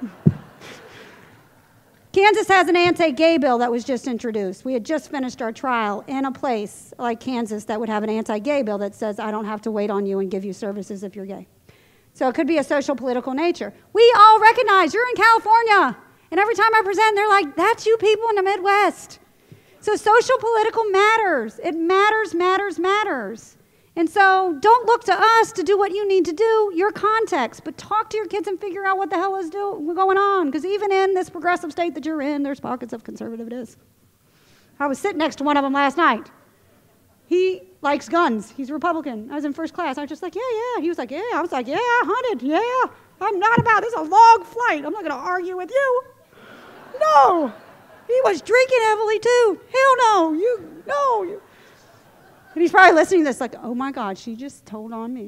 Kansas has an anti-gay bill that was just introduced. We had just finished our trial in a place like Kansas that would have an anti-gay bill that says, I don't have to wait on you and give you services if you're gay. So it could be a social political nature. We all recognize you're in California. And every time I present, they're like, that's you people in the Midwest. So social political matters. It matters, matters, matters. And so don't look to us to do what you need to do, your context, but talk to your kids and figure out what the hell is do, going on. Because even in this progressive state that you're in, there's pockets of conservativeness. I was sitting next to one of them last night. He likes guns. He's a Republican. I was in first class. I was just like, yeah, yeah. He was like, yeah. I was like, yeah, I hunted. Yeah. I'm not about this. It's a long flight. I'm not going to argue with you. No. He was drinking heavily too. Hell no. You, no. You. And he's probably listening to this like, oh my God, she just told on me.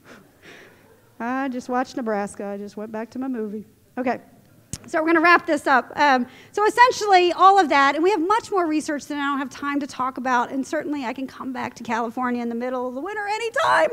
I just watched Nebraska. I just went back to my movie. Okay. So we're going to wrap this up. Um, so essentially, all of that, and we have much more research than I don't have time to talk about, and certainly I can come back to California in the middle of the winter anytime.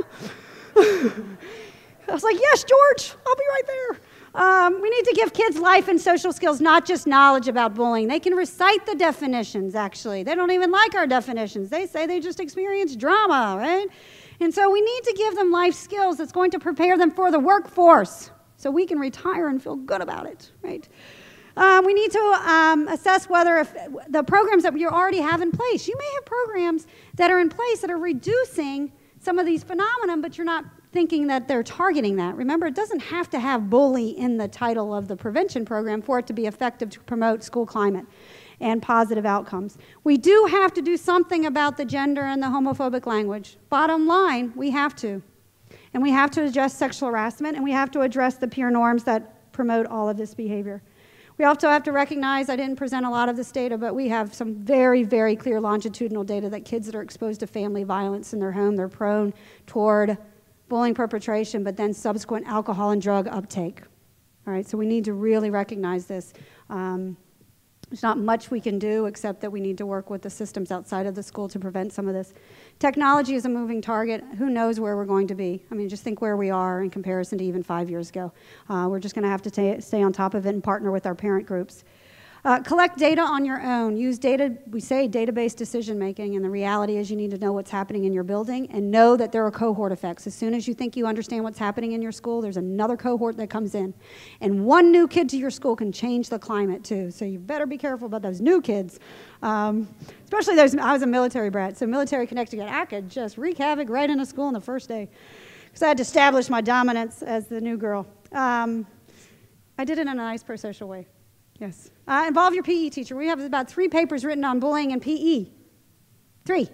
I was like, yes, George, I'll be right there. Um, we need to give kids life and social skills, not just knowledge about bullying. They can recite the definitions, actually. They don't even like our definitions. They say they just experience drama, right? And so we need to give them life skills that's going to prepare them for the workforce so we can retire and feel good about it, right? Um, we need to um, assess whether if the programs that you already have in place, you may have programs that are in place that are reducing some of these phenomena, but you're not thinking that they're targeting that. Remember, it doesn't have to have bully in the title of the prevention program for it to be effective to promote school climate and positive outcomes. We do have to do something about the gender and the homophobic language. Bottom line, we have to. And we have to address sexual harassment, and we have to address the peer norms that promote all of this behavior. We also have to recognize, I didn't present a lot of this data, but we have some very, very clear longitudinal data that kids that are exposed to family violence in their home, they're prone toward bullying perpetration, but then subsequent alcohol and drug uptake. All right, so we need to really recognize this. Um, there's not much we can do except that we need to work with the systems outside of the school to prevent some of this. Technology is a moving target. Who knows where we're going to be? I mean, just think where we are in comparison to even five years ago. Uh, we're just going to have to stay on top of it and partner with our parent groups. Uh, collect data on your own. Use data, we say data-based decision making, and the reality is you need to know what's happening in your building and know that there are cohort effects. As soon as you think you understand what's happening in your school, there's another cohort that comes in. And one new kid to your school can change the climate too. So you better be careful about those new kids. Um, especially those, I was a military brat, so military Connecticut, I could just wreak havoc right into school on the first day. Because I had to establish my dominance as the new girl. Um, I did it in a nice pro-social way. Yes. Uh, involve your P E teacher. We have about three papers written on bullying and P E. Three.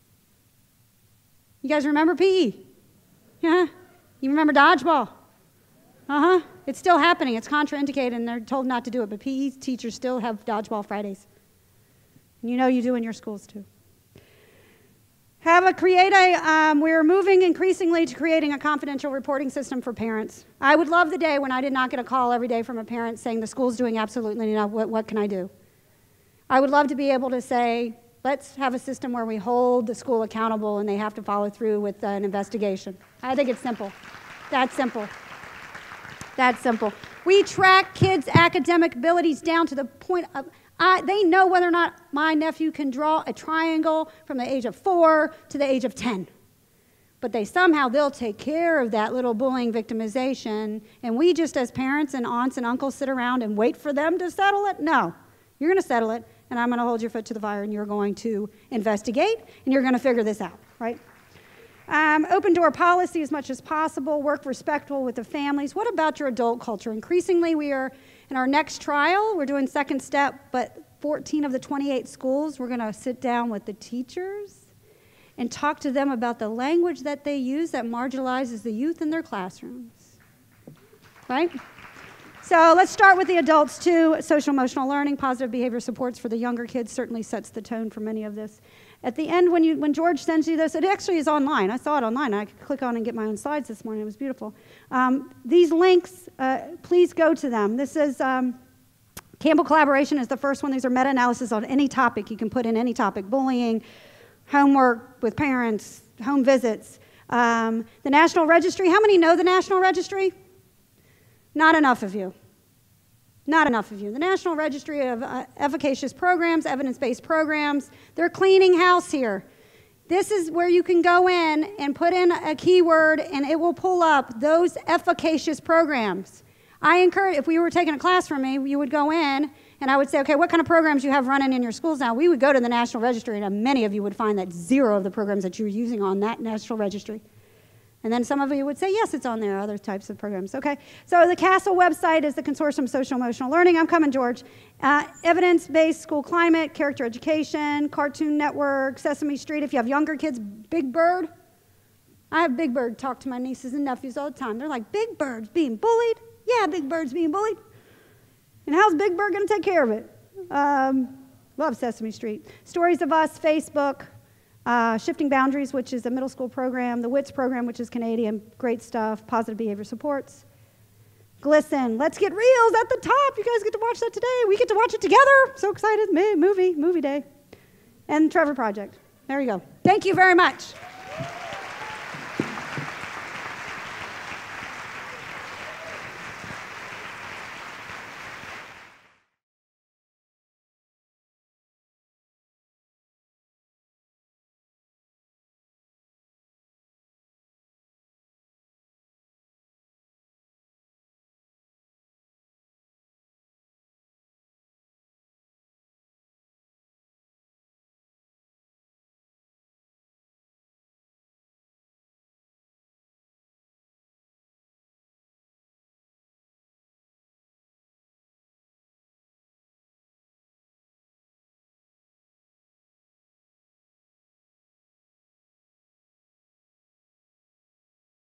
You guys remember P E? Yeah? You remember dodgeball? Uh-huh. It's still happening. It's contraindicated, and they're told not to do it, but P E teachers still have dodgeball Fridays. And you know you do in your schools, too. Have a create a, um, we're moving increasingly to creating a confidential reporting system for parents. I would love the day when I did not get a call every day from a parent saying the school's doing absolutely nothing, what, what can I do? I would love to be able to say, let's have a system where we hold the school accountable and they have to follow through with uh, an investigation. I think it's simple. That's simple. That's simple. We track kids' academic abilities down to the point of, I, they know whether or not my nephew can draw a triangle from the age of four to the age of ten. But they somehow, they'll take care of that little bullying victimization, and we just as parents and aunts and uncles sit around and wait for them to settle it? No. You're going to settle it, and I'm going to hold your foot to the fire, and you're going to investigate, and you're going to figure this out, right? Um, open door policy as much as possible, work respectful with the families. What about your adult culture? Increasingly, we are, in our next trial, we're doing second step, but fourteen of the twenty-eight schools, we're going to sit down with the teachers and talk to them about the language that they use that marginalizes the youth in their classrooms, right? So let's start with the adults too. Social emotional learning, positive behavior supports for the younger kids certainly sets the tone for many of this. At the end, when, you, when George sends you this, it actually is online. I saw it online. I could click on and get my own slides this morning. It was beautiful. Um, these links, uh, please go to them. This is um, Campbell Collaboration is the first one. These are meta-analysis on any topic. You can put in any topic, bullying, homework with parents, home visits. Um, the National Registry, how many know the National Registry? Not enough of you. Not enough of you. The National Registry of uh, Efficacious Programs, Evidence-Based Programs, they're cleaning house here. This is where you can go in and put in a keyword and it will pull up those efficacious programs. I encourage, if we were taking a class from me, you would go in and I would say, okay, what kind of programs you have running in your schools now? We would go to the National Registry and many of you would find that zero of the programs that you're using on that National Registry. And then some of you would say, yes, it's on there, other types of programs. Okay, so the CASEL website is the Consortium of Social Emotional Learning. I'm coming, George. Uh, Evidence-based school climate, character education, Cartoon Network, Sesame Street. If you have younger kids, Big Bird. I have Big Bird talk to my nieces and nephews all the time. They're like, Big Bird's being bullied? Yeah, Big Bird's being bullied. And how's Big Bird going to take care of it? Um, love Sesame Street. Stories of Us, Facebook. Uh, Shifting Boundaries, which is a middle school program, the WITS program, which is Canadian, great stuff, Positive Behavior Supports. Glisten, Let's Get Reels at the top. You guys get to watch that today. We get to watch it together. So excited. Movie, movie day. And Trevor Project. There you go. Thank you very much.